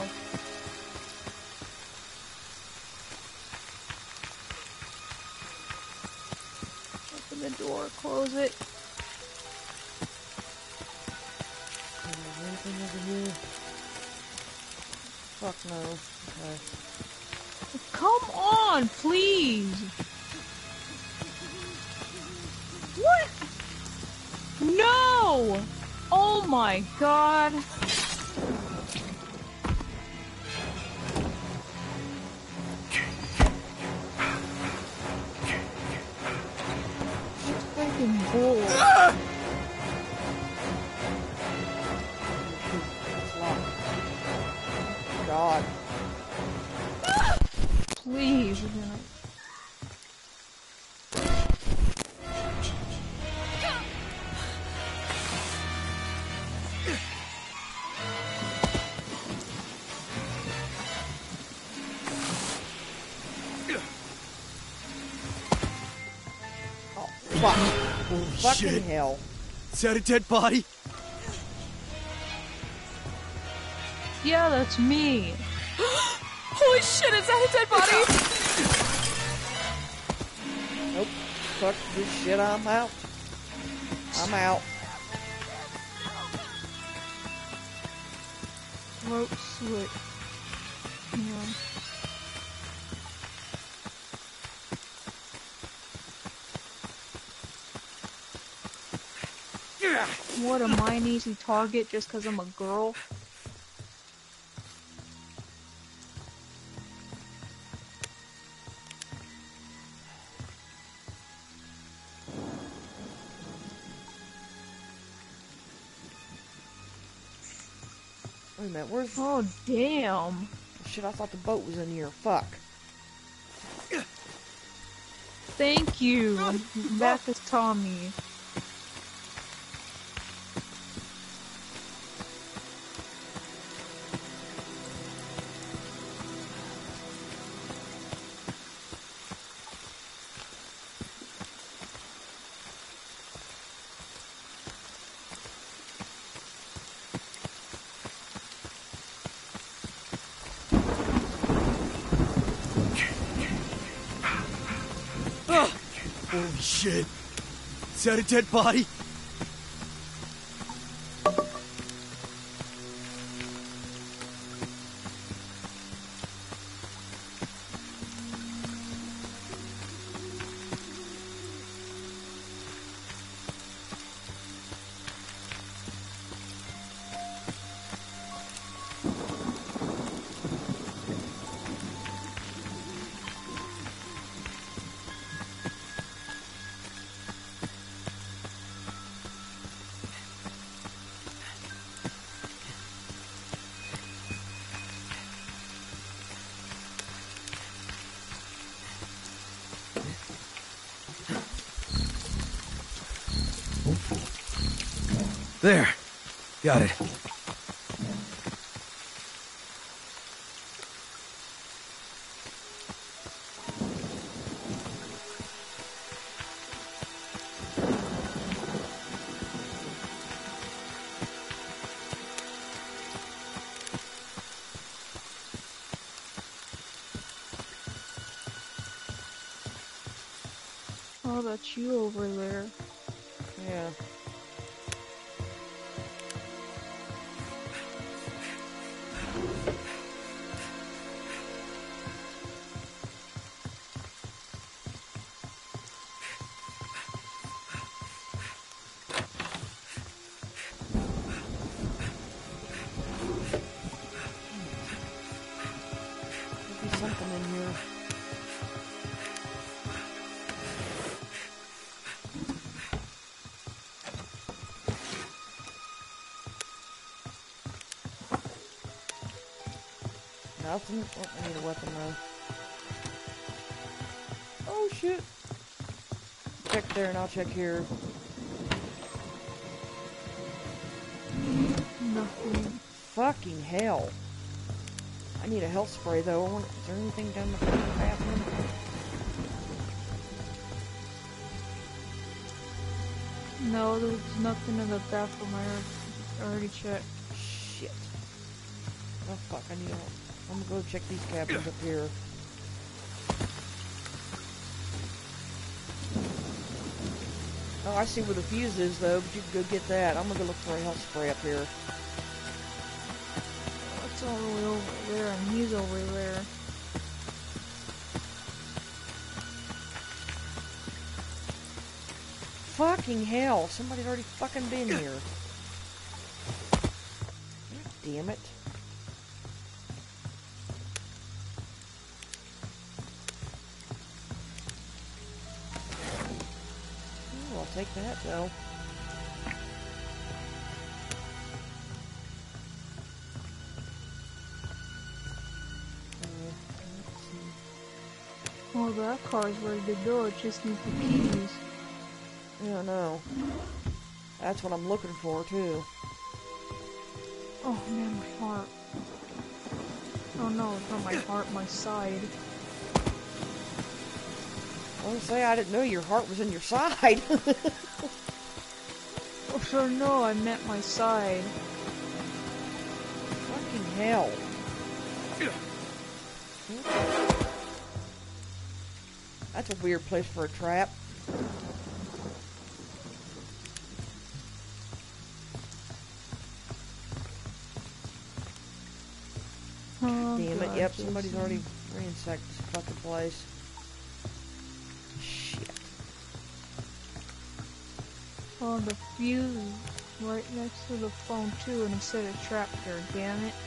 Open the door, close it. Is there anything over here? Fuck no. Okay. Come on, please! What? No! Oh my god! Freaking bull. It's locked. God. Please. You're gonna... Oh, fuck. Holy Fucking shit. hell. Is that a dead body? Yeah, that's me. Holy shit, is that a dead body? Nope. Fuck this shit, I'm out. I'm out. Throat slit. Yeah. What, am I an easy target just because I'm a girl? Wait a minute, where's... Oh, damn. Shit, I thought the boat was in here. Fuck. Thank you. I'm back as Tommy. Holy shit. Is that a dead body? There. Got it. Oh, that's you over there. Yeah. There'll be something in here. Nothing. Oh, I need a weapon though. Oh shit. Check there and I'll check here. Nothing. Fucking hell. I need a health spray though. I wonder- Is there anything down the fucking bathroom? No, there's nothing in the bathroom. I already, I already checked. Shit. Oh fuck, I need a... I'm gonna go check these cabins up here. Oh, I see where the fuse is though, but you can go get that. I'm gonna go look for a health spray up here. It's all the way over there, and he's over there. Fucking hell, somebody's already fucking been here. God damn it. Oh, I'll take that though. Oh, that car's ready to go. It just needs the keys. Yeah, I know. That's what I'm looking for too. Oh man, my heart. Oh no, it's not my heart, my side. I was gonna say I didn't know your heart was in your side. Oh sure, no, I meant my side. Fucking hell. That's a weird place for a trap. Oh, Damn it, God, yep, somebody's Jason. already ransacked this fucking place. Shit. Oh, the fuse right next to the phone too, and it said a trap there, damn it.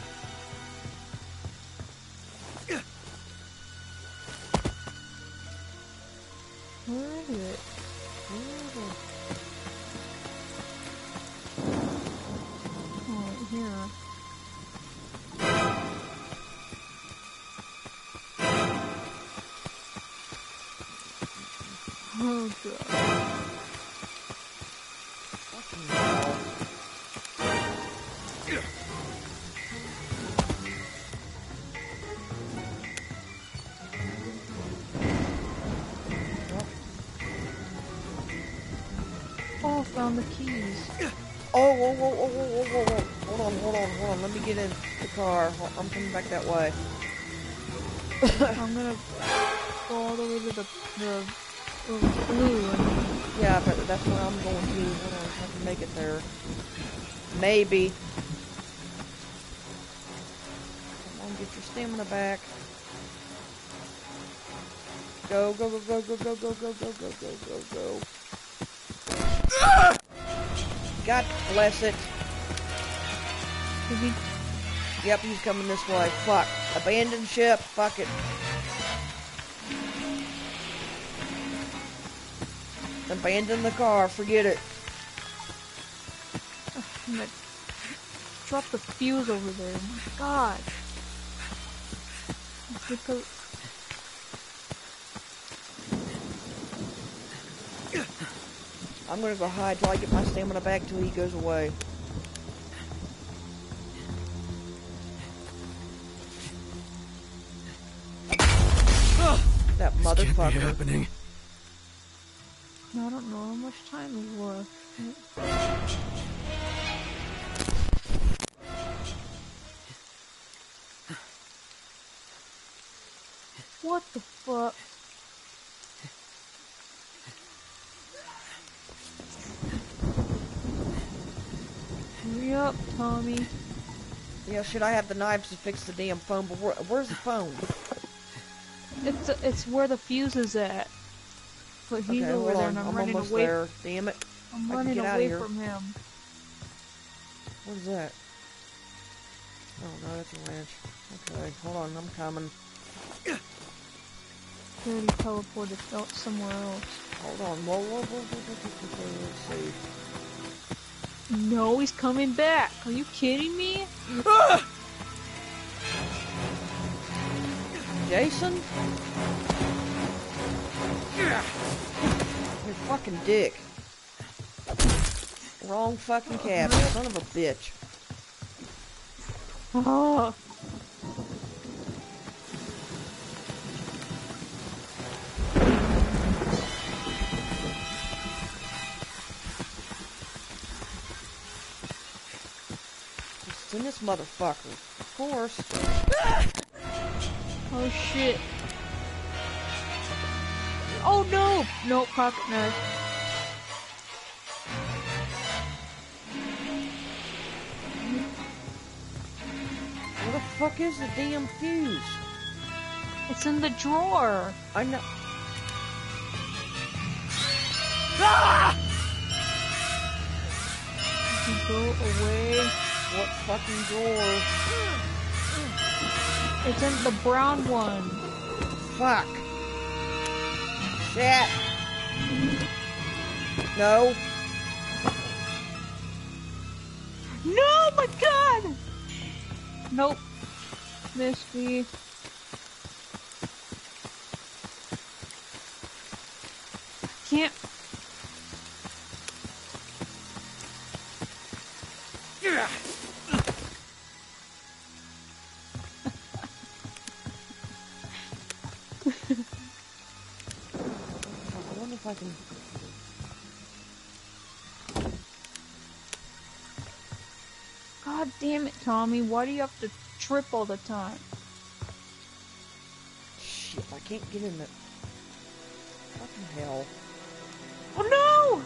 Where is it? Where is it? Oh, right here. Oh god. Fucking hell. Oh, found the keys. Oh, whoa, whoa, whoa, whoa, whoa, whoa, whoa. Hold on, hold on, hold on. Let me get in the car. Hold- I'm coming back that way. I'm gonna go all the way to the, the, the blue and Yeah, but that's where I'm going to. Hold on, if I can make it there. Maybe. Come on, get your stamina back. Go, go, go, go, go, go, go, go, go, go, go, go, go. God bless it. Did he? Yep, he's coming this way. Fuck. Abandoned ship. Fuck it. Abandon the car. Forget it. I'm gonna drop the fuse over there. My god. It's because... I'm gonna go hide till I get my stamina back till he goes away. That This can't be motherfucker. happening. I don't know how much time is left. What the fuck? Hurry up, Tommy. Yeah, should I have the knives to fix the damn phone? But where, where's the phone? It's it's where the fuse is at. But he's Okay, over hold there, on. and I'm, I'm running almost away. there. Damn it. I'm I can running get outta away here. from him. What is that? Oh no, that's a wrench. Okay, hold on. I'm coming. He already teleported out somewhere else. Hold on. Whoa, whoa, whoa, whoa, whoa, whoa, whoa. Let's see. No, he's coming back. Are you kidding me? Jason? You fucking dick. Wrong fucking cabin. Son of a bitch. Oh. Just in this motherfucker. Of course. Oh shit. Oh no! No, pocket knife. Where the fuck is the damn fuse? It's in the drawer. I know. You go away. What fucking drawer? It's in the brown one. Fuck. Shit. No. No, my god! Nope. Missed me. Can't. I wonder if I can. God damn it, Tommy. Why do you have to trip all the time? Shit, I can't get in the. Fucking hell. Oh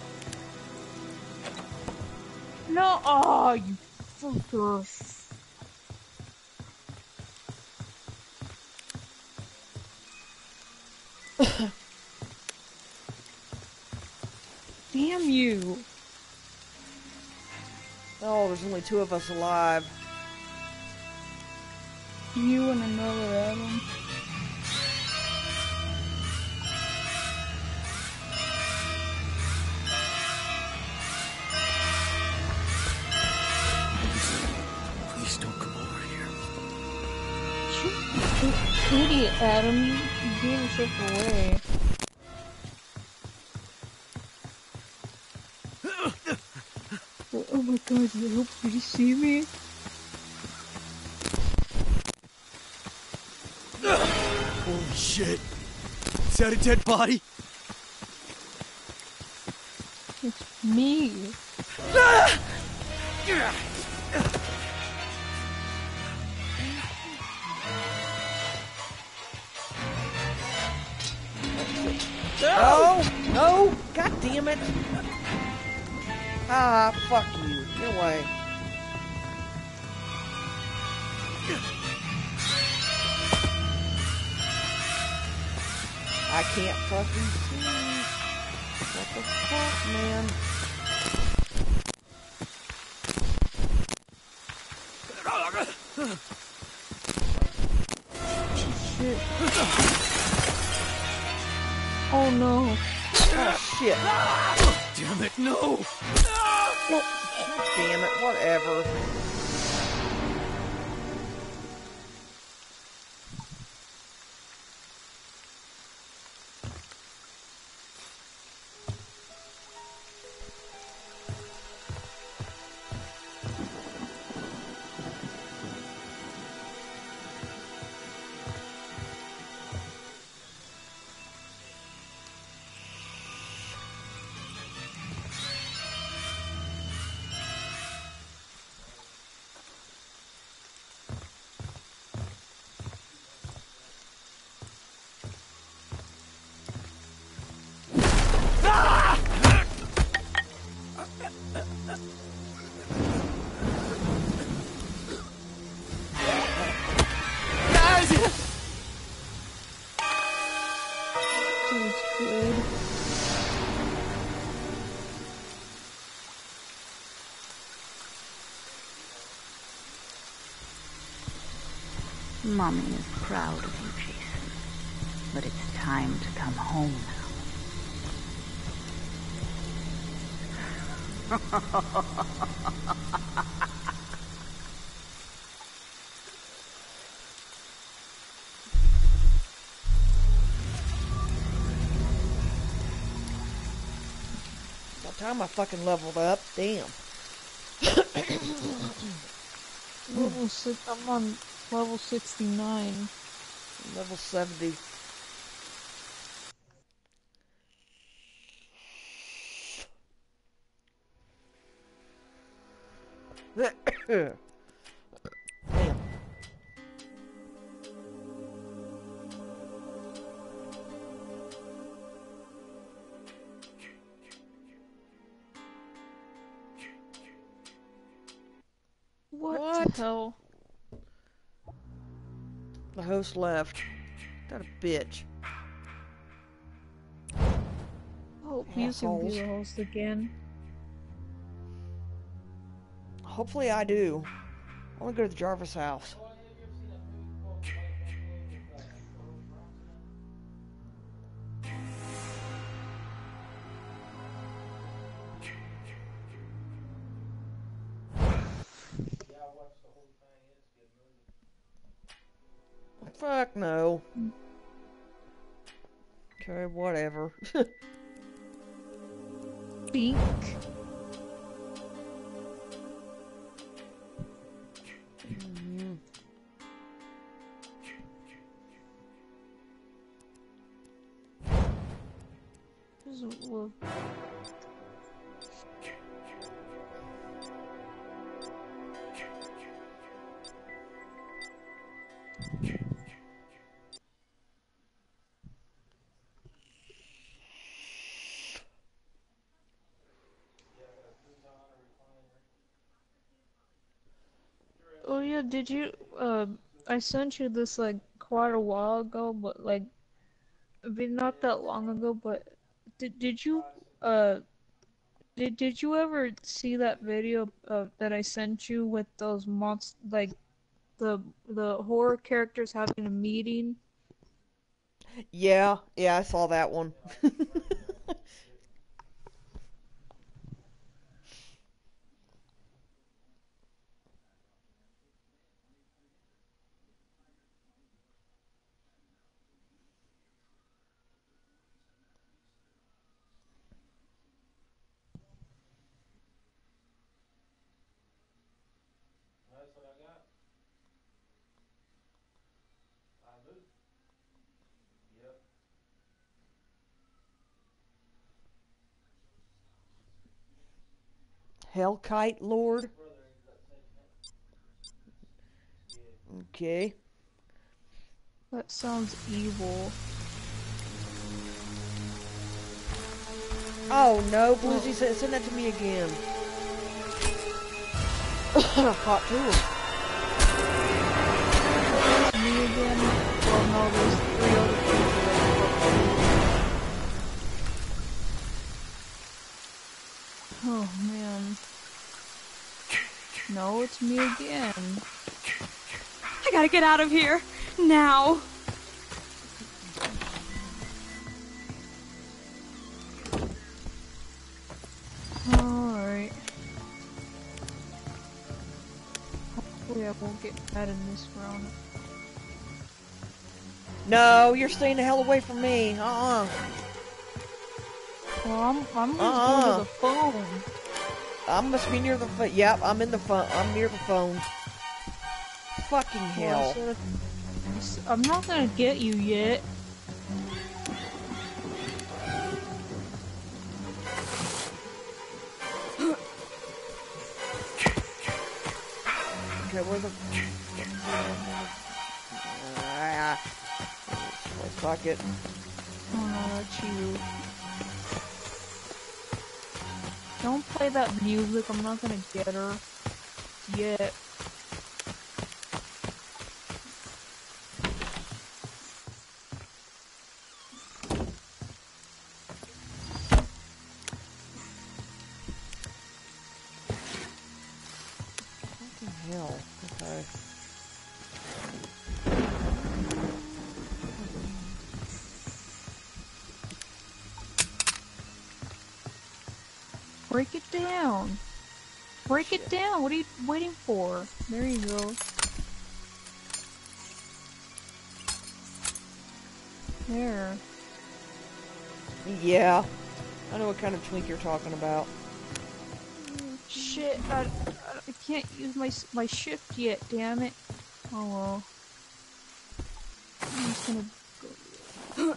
no! No! Oh, you fucker. Damn you. Oh, there's only two of us alive. You and another Adam. Please don't come over here. You idiot, Adam. You gave yourself away. Oh my god, Nope. Did he see me? Holy shit. Is that a dead body? It's me. Oh, no! God damn it! Ah, fuck you. Get away. I can't fucking see. What the fuck, man? Shit. Oh no. Oh, shit. Damn it, no! God damn it, whatever. food's good. Mommy is proud of you, Jason. But it's time to come home now. What time I fucking leveled up? Damn. Level six, I'm on level sixty-nine. Level seventy. Damn. What, What? the hell? The host left. That a bitch. Hope you can Assholes. be the host again. Hopefully I do. I want to go to the Jarvis house. Fuck no. Okay, whatever. Bink. Mm. Doesn't look. Oh yeah, did you, uh, I sent you this like quite a while ago, but like, I mean not that long ago, but did, did you, uh, did, did you ever see that video, uh, that I sent you with those monst, like, the, the horror characters having a meeting? Yeah, yeah, I saw that one. Hellkite Lord? Okay. That sounds evil. Oh no, Blizzy, send, send that to me again. Hot too. Me again? Well, no, there's three other people. Oh man. No, it's me again. I gotta get out of here. Now. Alright. Hopefully I won't get mad in this round. No, you're staying the hell away from me. Uh-uh. Well, I'm, I'm just Uh-uh. going to the phone. I must be near the phone. Yep, I'm in the phone. I'm near the phone. Fucking hell. Well, so I'm not gonna get you yet. Okay, where the... Ah, fuck it. Oh no, that's you. Don't play that music, I'm not gonna get her. Yet. break it down. Break it down. What are you waiting for? There you go. There. Yeah. I know what kind of twink you're talking about. Shit, I, I, I can't use my my shift yet, damn it. Oh well. I'm just gonna go.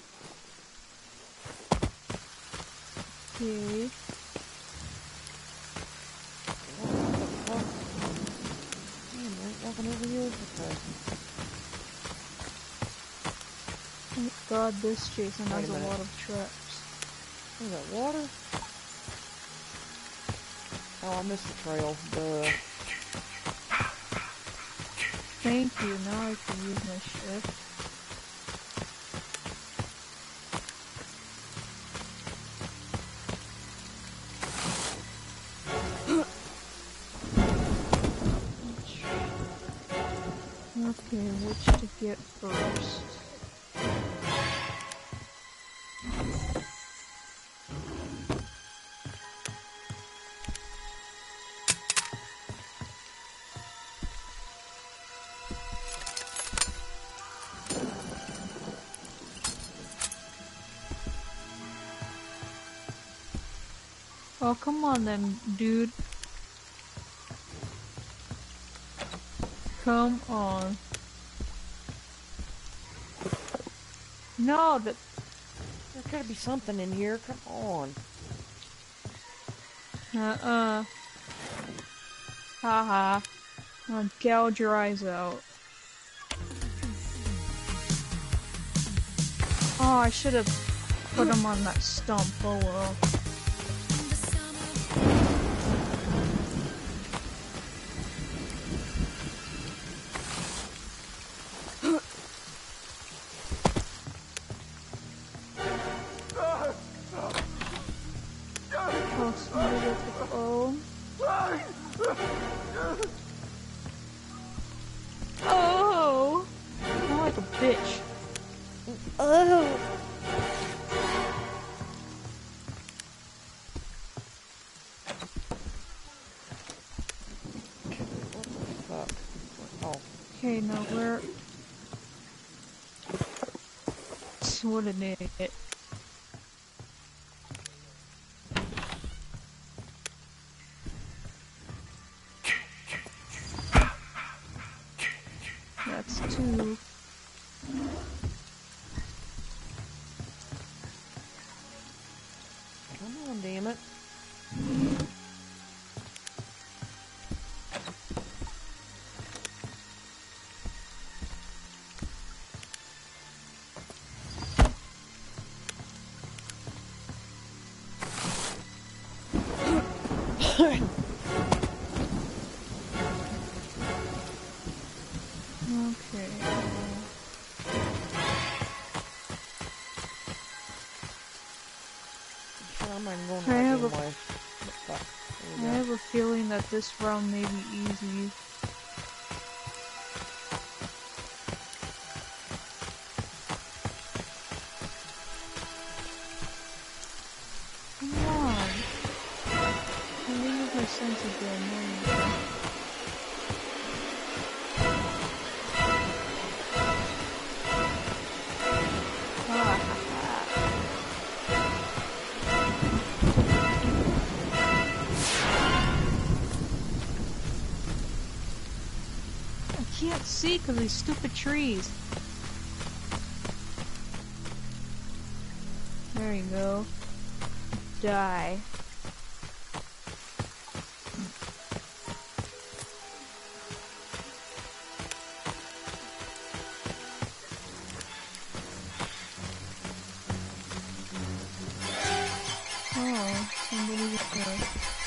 Okay. What the fuck? Damn, I ain't walking over here. Okay. Thank God this Jason Wait a has a minute. lot of traps. Is that water? Oh, I missed the trail. Duh. Thank you, now I can use my shift. Okay, which to get first? Oh, come on then, dude. Come on. No, that... There's gotta be something in here. Come on. Uh-uh. Haha. I'll gouge your eyes out. Oh, I should have put him on that stump. Oh well. Oh, somebody get the phone. Oh! I'm like a bitch. Oh! What the fuck? Oh. Okay, now where... What an idiot. That's two. Come on, damn it. Okay. I'm not even going I have the a- right way. Fuck. I There we go. have a feeling that this round may be easy. Come on. I'm gonna use my sense again. There you go. I can't see because of these stupid trees. There you go. Die. Oh, somebody's there.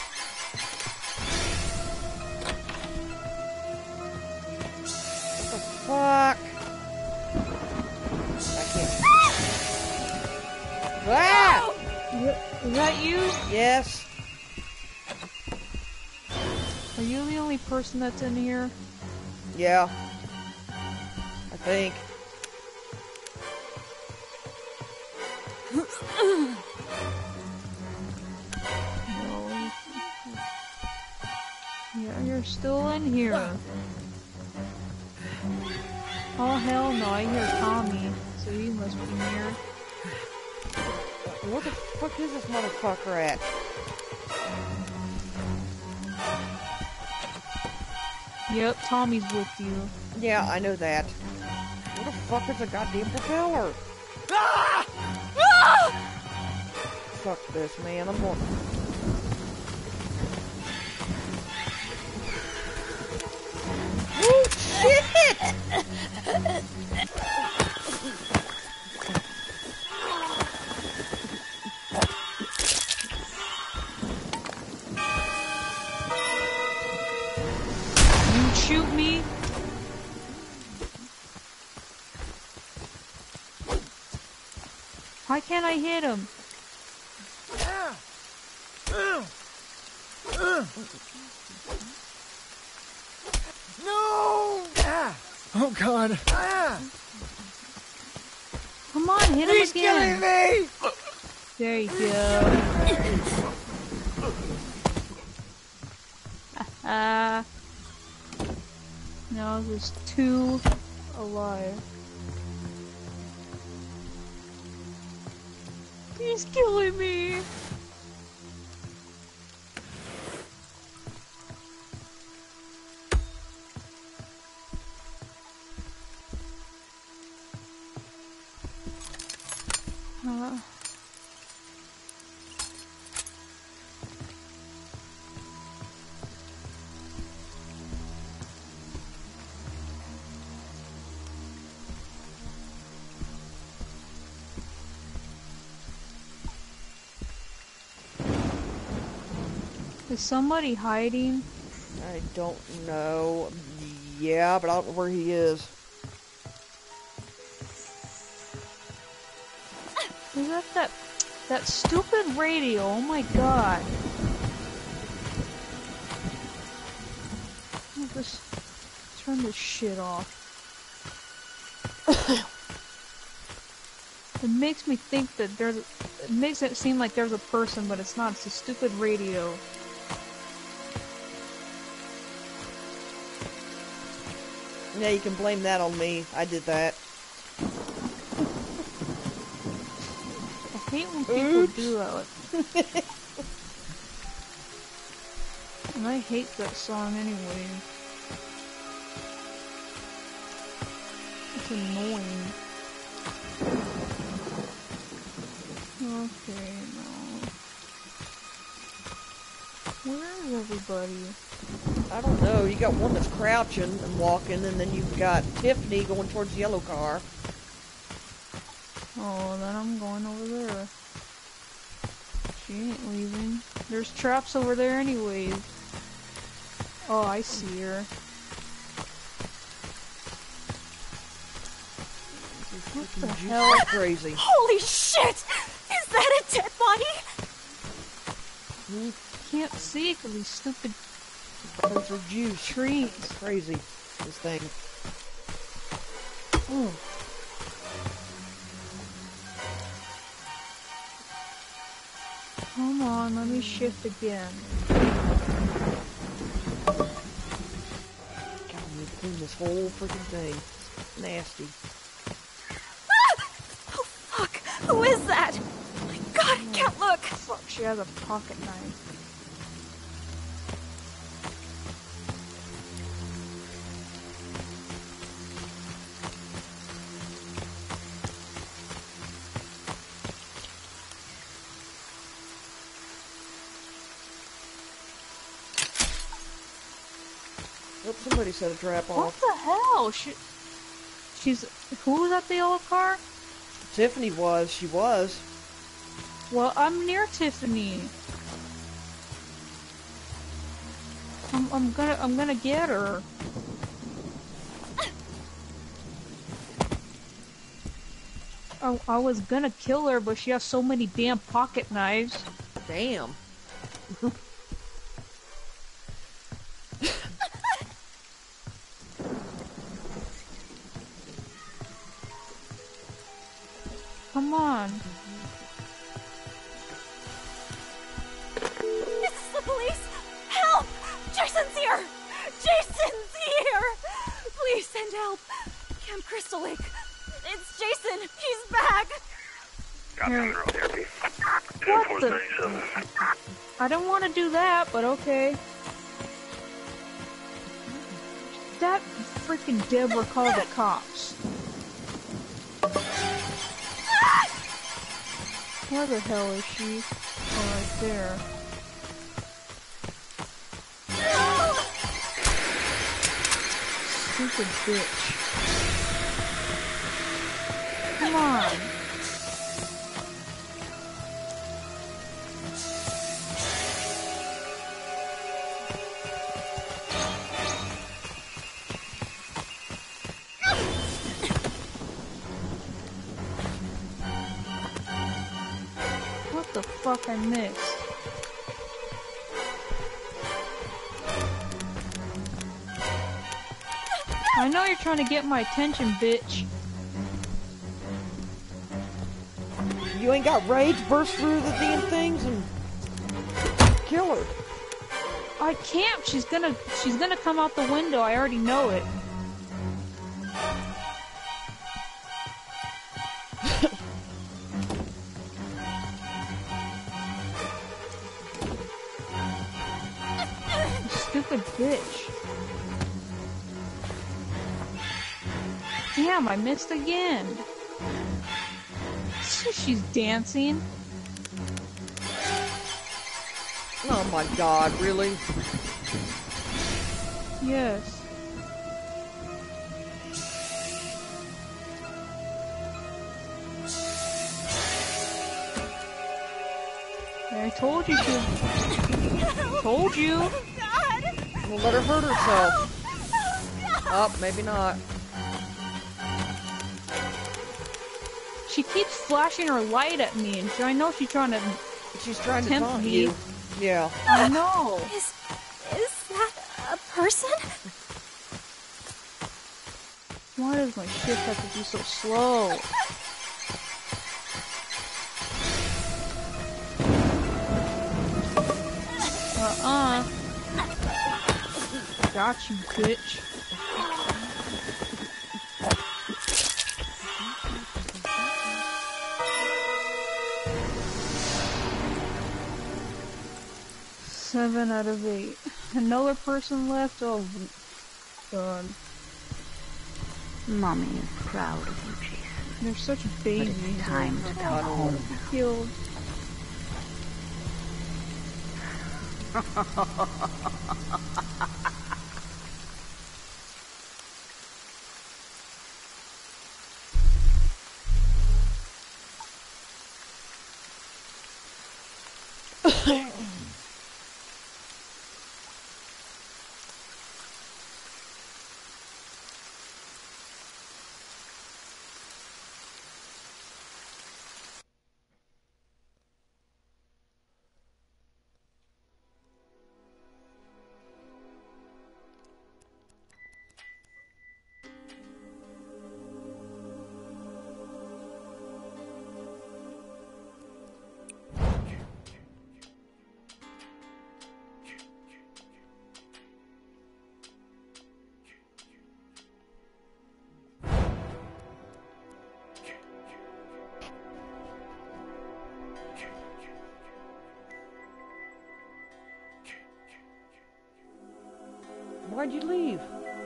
Fuck. I can't. Ah! Is that you? Yes. Are you the only person that's in here? Yeah. I think. No. They're still in here. Oh hell no, I hear Tommy, so he must be near. Where the fuck is this motherfucker at? Yep, Tommy's with you. Yeah, I know that. Where the fuck is the goddamn propeller? Ah! Ah! Fuck this, man. I'm going. Oh, shit! You shoot me? Why can't I hit him? No! Oh God! Come on, hit him He's again. killing me! There you go. Ah. Now there's two alive. He's killing me. Uh. Is somebody hiding? I don't know. Yeah, but I don't know where he is. Is that that that stupid radio? Oh my god! I'll just turn this shit off. It makes me think that there's. A, it makes it seem like there's a person, but it's not. It's a stupid radio. Yeah, you can blame that on me. I did that. I hate when people Oops. do that. And I hate that song anyway. It's annoying. Okay, no. Where is everybody? I don't know. You got one that's crouching and walking, and then you've got Tiffany going towards the yellow car. Oh, then I'm going over there. She ain't leaving. There's traps over there anyways. Oh, I see her. What the hell? Crazy. Holy shit! Is that a dead body? Hmm? Can't see because these stupid Those are juice. trees. It's crazy, this thing. Oh. Come on, let me shift again. God, I'm gonna clean this whole freaking thing. It's nasty. Ah! Oh fuck! Who is that? My god, I can't look! Fuck, she has a pocket knife. Oh, somebody set a trap What off. the hell? She, she's who was at the yellow car? Tiffany was. She was. Well, I'm near Tiffany. I'm, I'm gonna, I'm gonna get her. I, I was gonna kill her, but she has so many damn pocket knives. Damn. Come on. This is the police! Help! Jason's here! Send help! Camp Crystal Lake! It's Jason! He's back! Copy on the road therapy. What the? thirty-seven. I don't want to do that, but okay. That freaking Deborah called the cops. Where the hell is she? Oh, right there. Stupid bitch. Come on. What the fuck I missed? I know you're trying to get my attention, bitch. You ain't got rage burst through the damn things and kill her. I can't. She's gonna. She's gonna come out the window. I already know it. Stupid bitch. Damn, I missed again. She's dancing. Oh my god, really? Yes. I told you to. Told you. We'll let her hurt herself. Oh, maybe not. She keeps flashing her light at me, and I know she's trying to. She's trying to tempt taunt me. you. Yeah. I know. Is... is that a person? Why does my shit have to be so slow? Uh-uh. Got you, bitch. Seven out of eight. Another person left? Oh, God. Mommy is proud of you, Jason. They're such But babies. it's time to come home. Killed. Why'd you leave?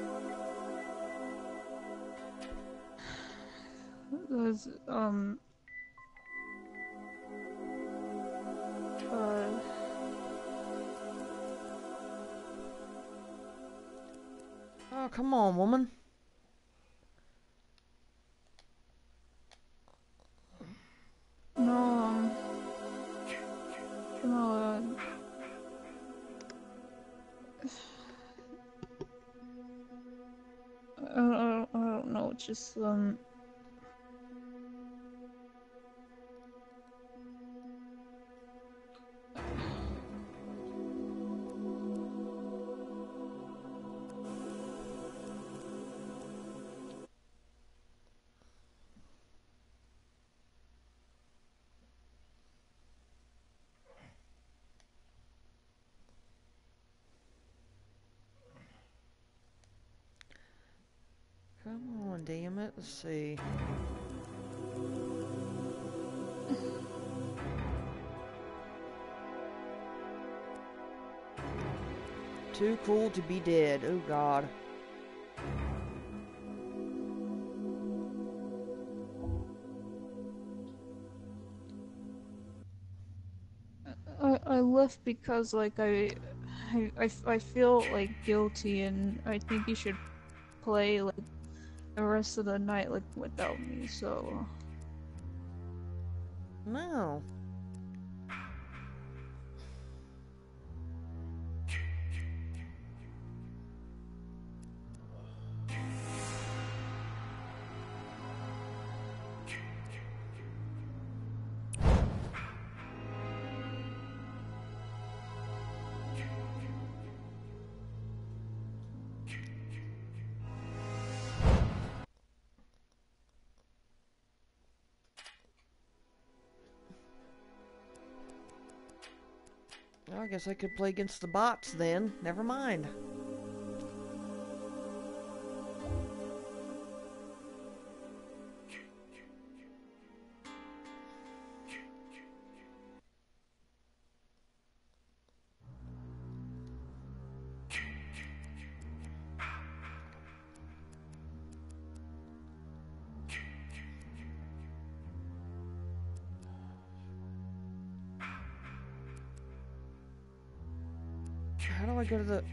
Because, um... Uh... Oh, come on, woman. No, um... No, uh... I don't, I don't, I don't know, it's just, um... damn it. Let's see. Too cool to be dead. Oh, God. I, I left because, like, I, I, I, I feel, like, guilty, and I think you should play, like, the rest of the night, like, without me, so... No. Well, I guess I could play against the bots then. Never mind. How do I go to the...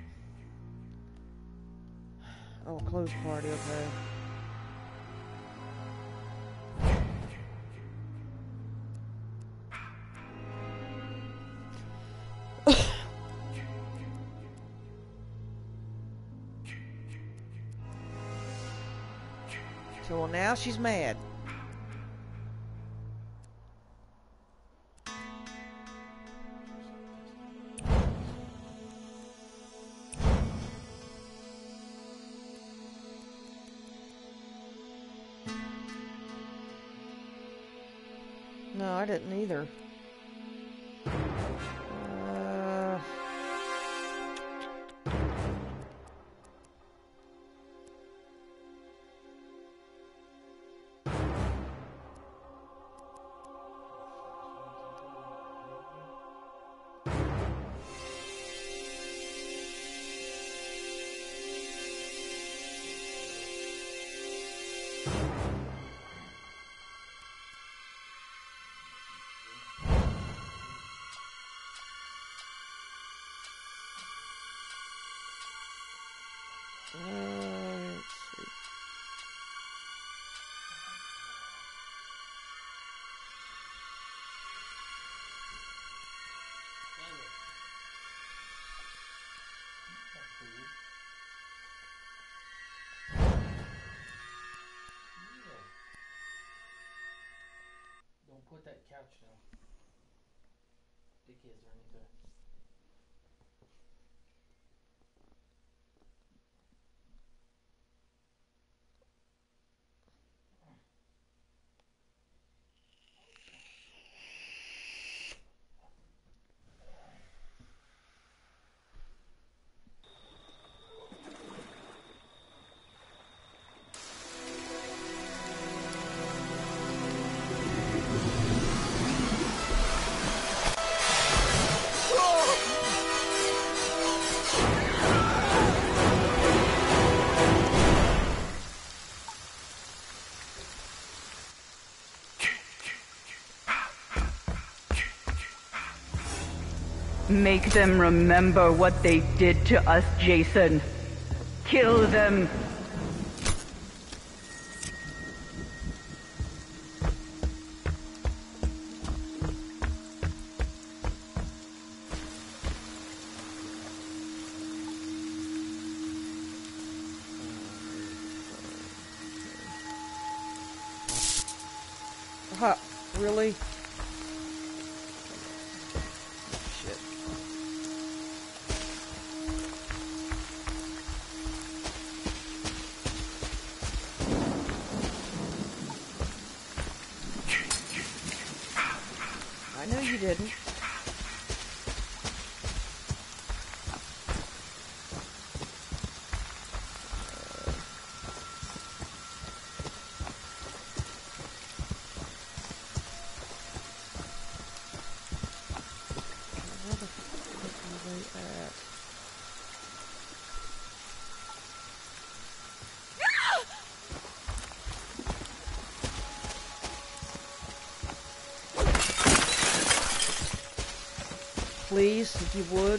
Oh, closed party, okay. So, well, now she's mad. No, I didn't either. Uh... Uh, let's see. Don't put that couch down. The kids are underneath there. Make them remember what they did to us, Jason. Kill them. Huh, really? I know you didn't. please, if you would.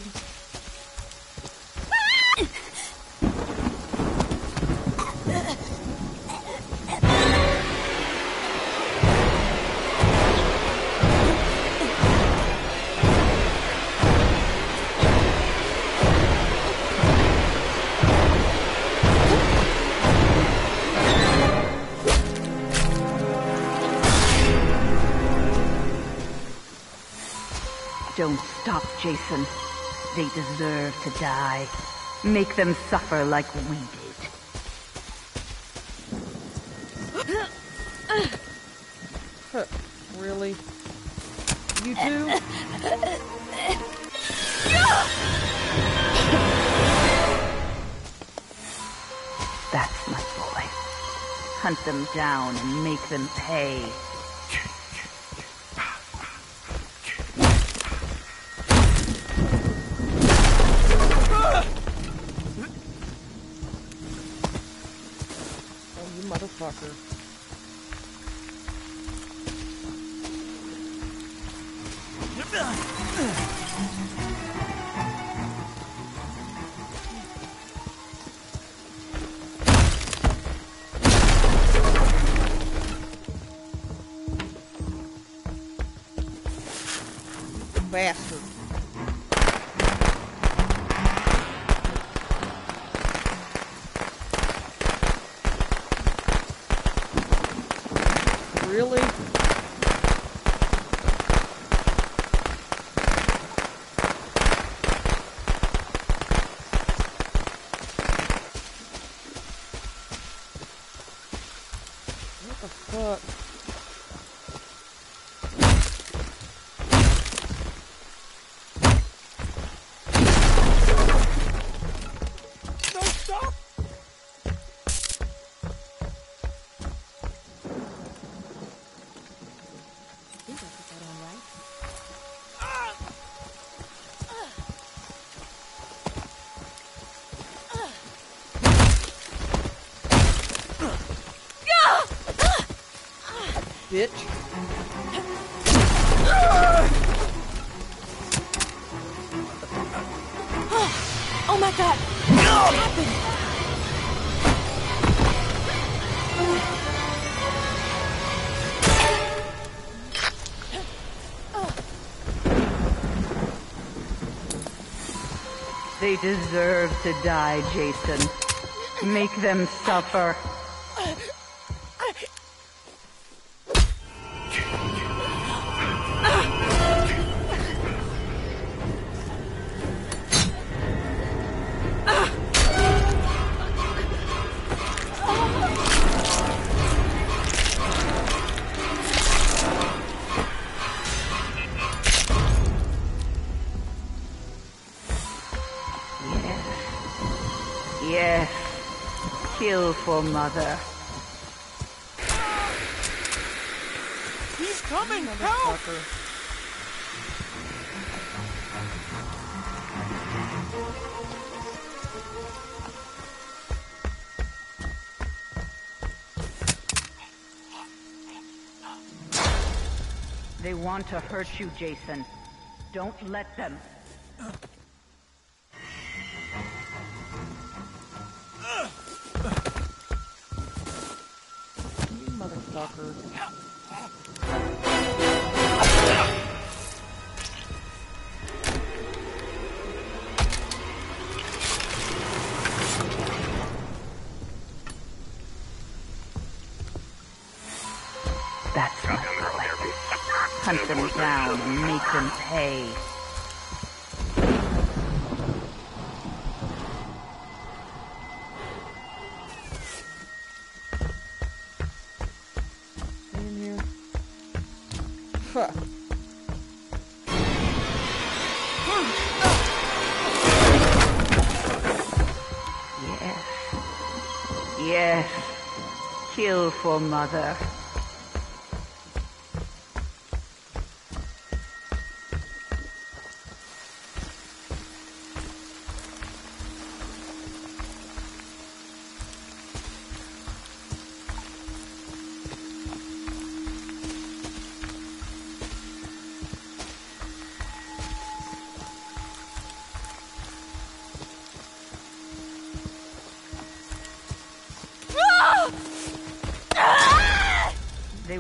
Don't stop, Jason. They deserve to die. Make them suffer like we did. Huh, really? You too? That's my boy. Hunt them down and make them pay. Motherfucker. Bastard. Really? What the fuck? No, stop! Bitch. Oh my god! What happened? They deserve to die, Jason. Make them suffer. Yes. Kill for Mother. He's coming! Help! They want to hurt you, Jason. Don't let them. You motherfucker. That's my boy. Hunt them down and make them pay. In here. Huh. Yes. Yes. Kill for Mother.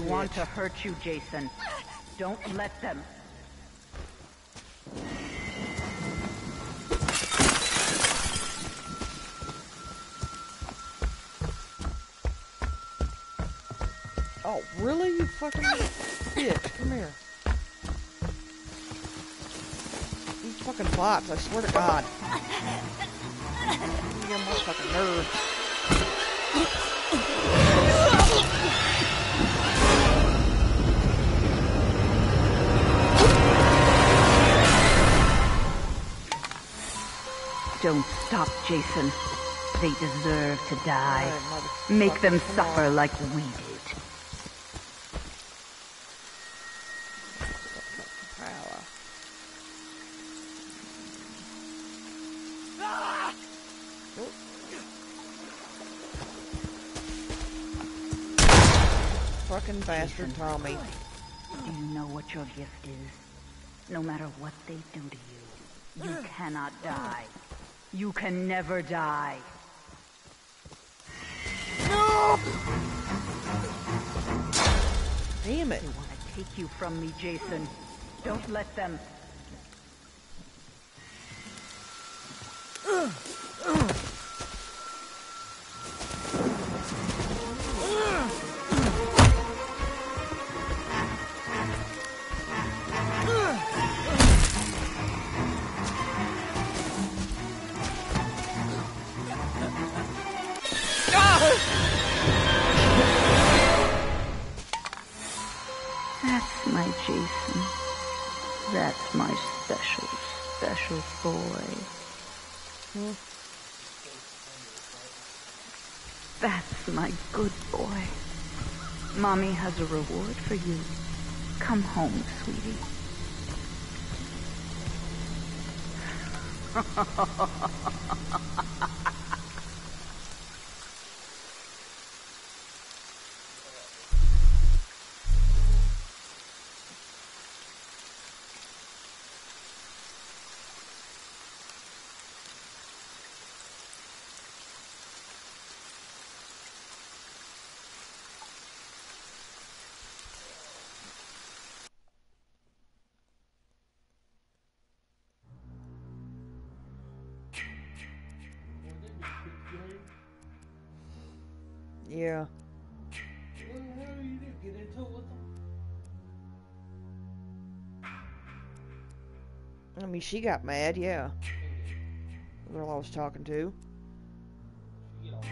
want to hurt you, Jason. Don't let them. Oh, really? You fucking bitch. Come here. These fucking bots, I swear to God. You get my fucking nerves. Don't stop, Jason. They deserve to die. Make them suffer like we did. Fucking bastard Tommy. Do you know what your gift is? No matter what they do to you, you cannot die. You can never die. No! Damn it. They want to take you from me, Jason. Don't let them. That's my Jason. That's my special, special boy. Hmm. That's my good boy. Mommy has a reward for you. Come home, sweetie. Yeah. What the hell you did? Get into it with them? I mean, she got mad, yeah. The girl I was talking to. You know.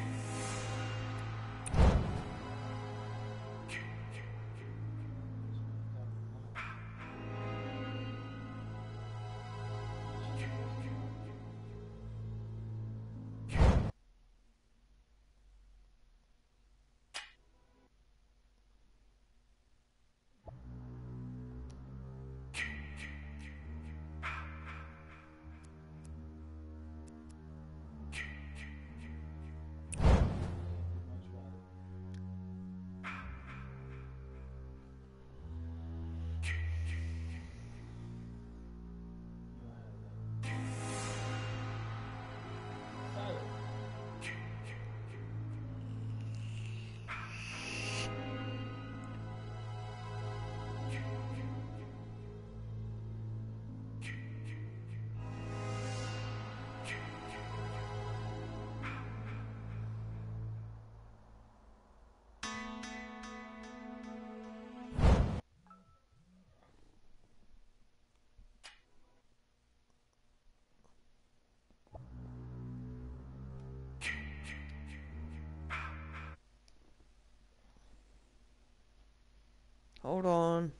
Hold on.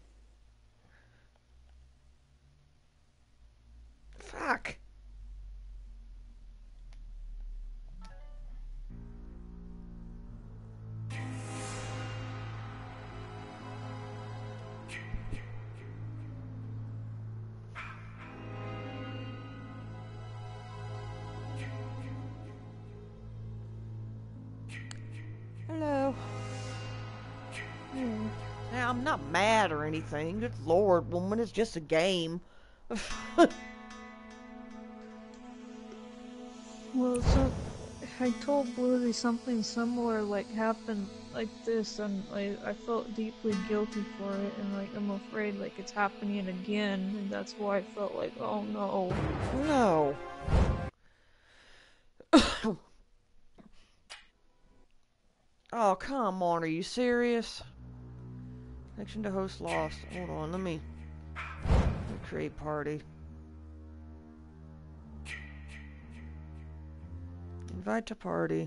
Fuck. Hello. Hmm. Now, I'm not mad or anything. Good Lord, woman, it's just a game. Well, so I told Bluesy something similar like happened like this, and like I felt deeply guilty for it, and like I'm afraid like it's happening again, and that's why I felt like, oh no. No. Oh, come on, are you serious? Connection to host lost. Hold on, let me, let me create party. Invite to party.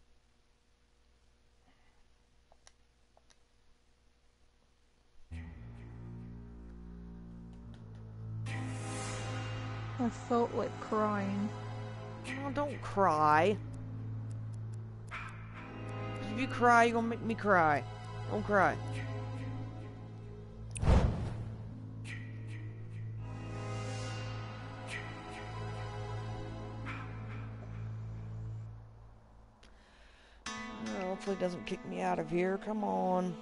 I felt like crying. Oh, don't cry. If you cry, you're gonna make me cry. Don't cry. Oh, hopefully it doesn't kick me out of here. Come on.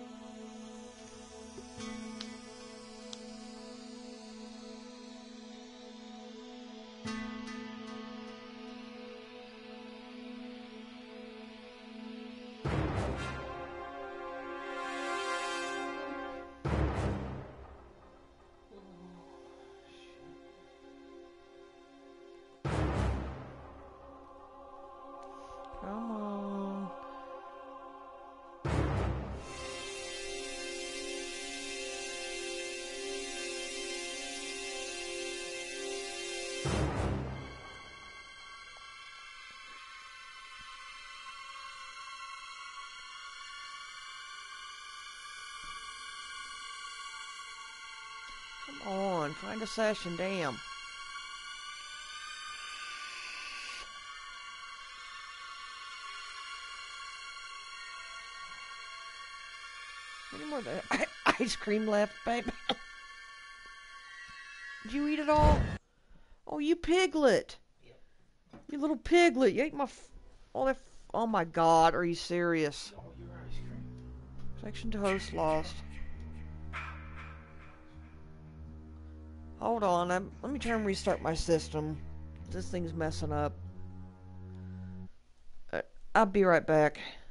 Come on. Come on, find a session, damn. Any more of that ice cream left, babe? Did you eat it all? Oh, you piglet! You little piglet! You ate my f all that. F oh my God! Are you serious? Oh, your ice cream. Section to host lost. Hold on, I'm, let me try and restart my system. This thing's messing up. Uh, I'll be right back.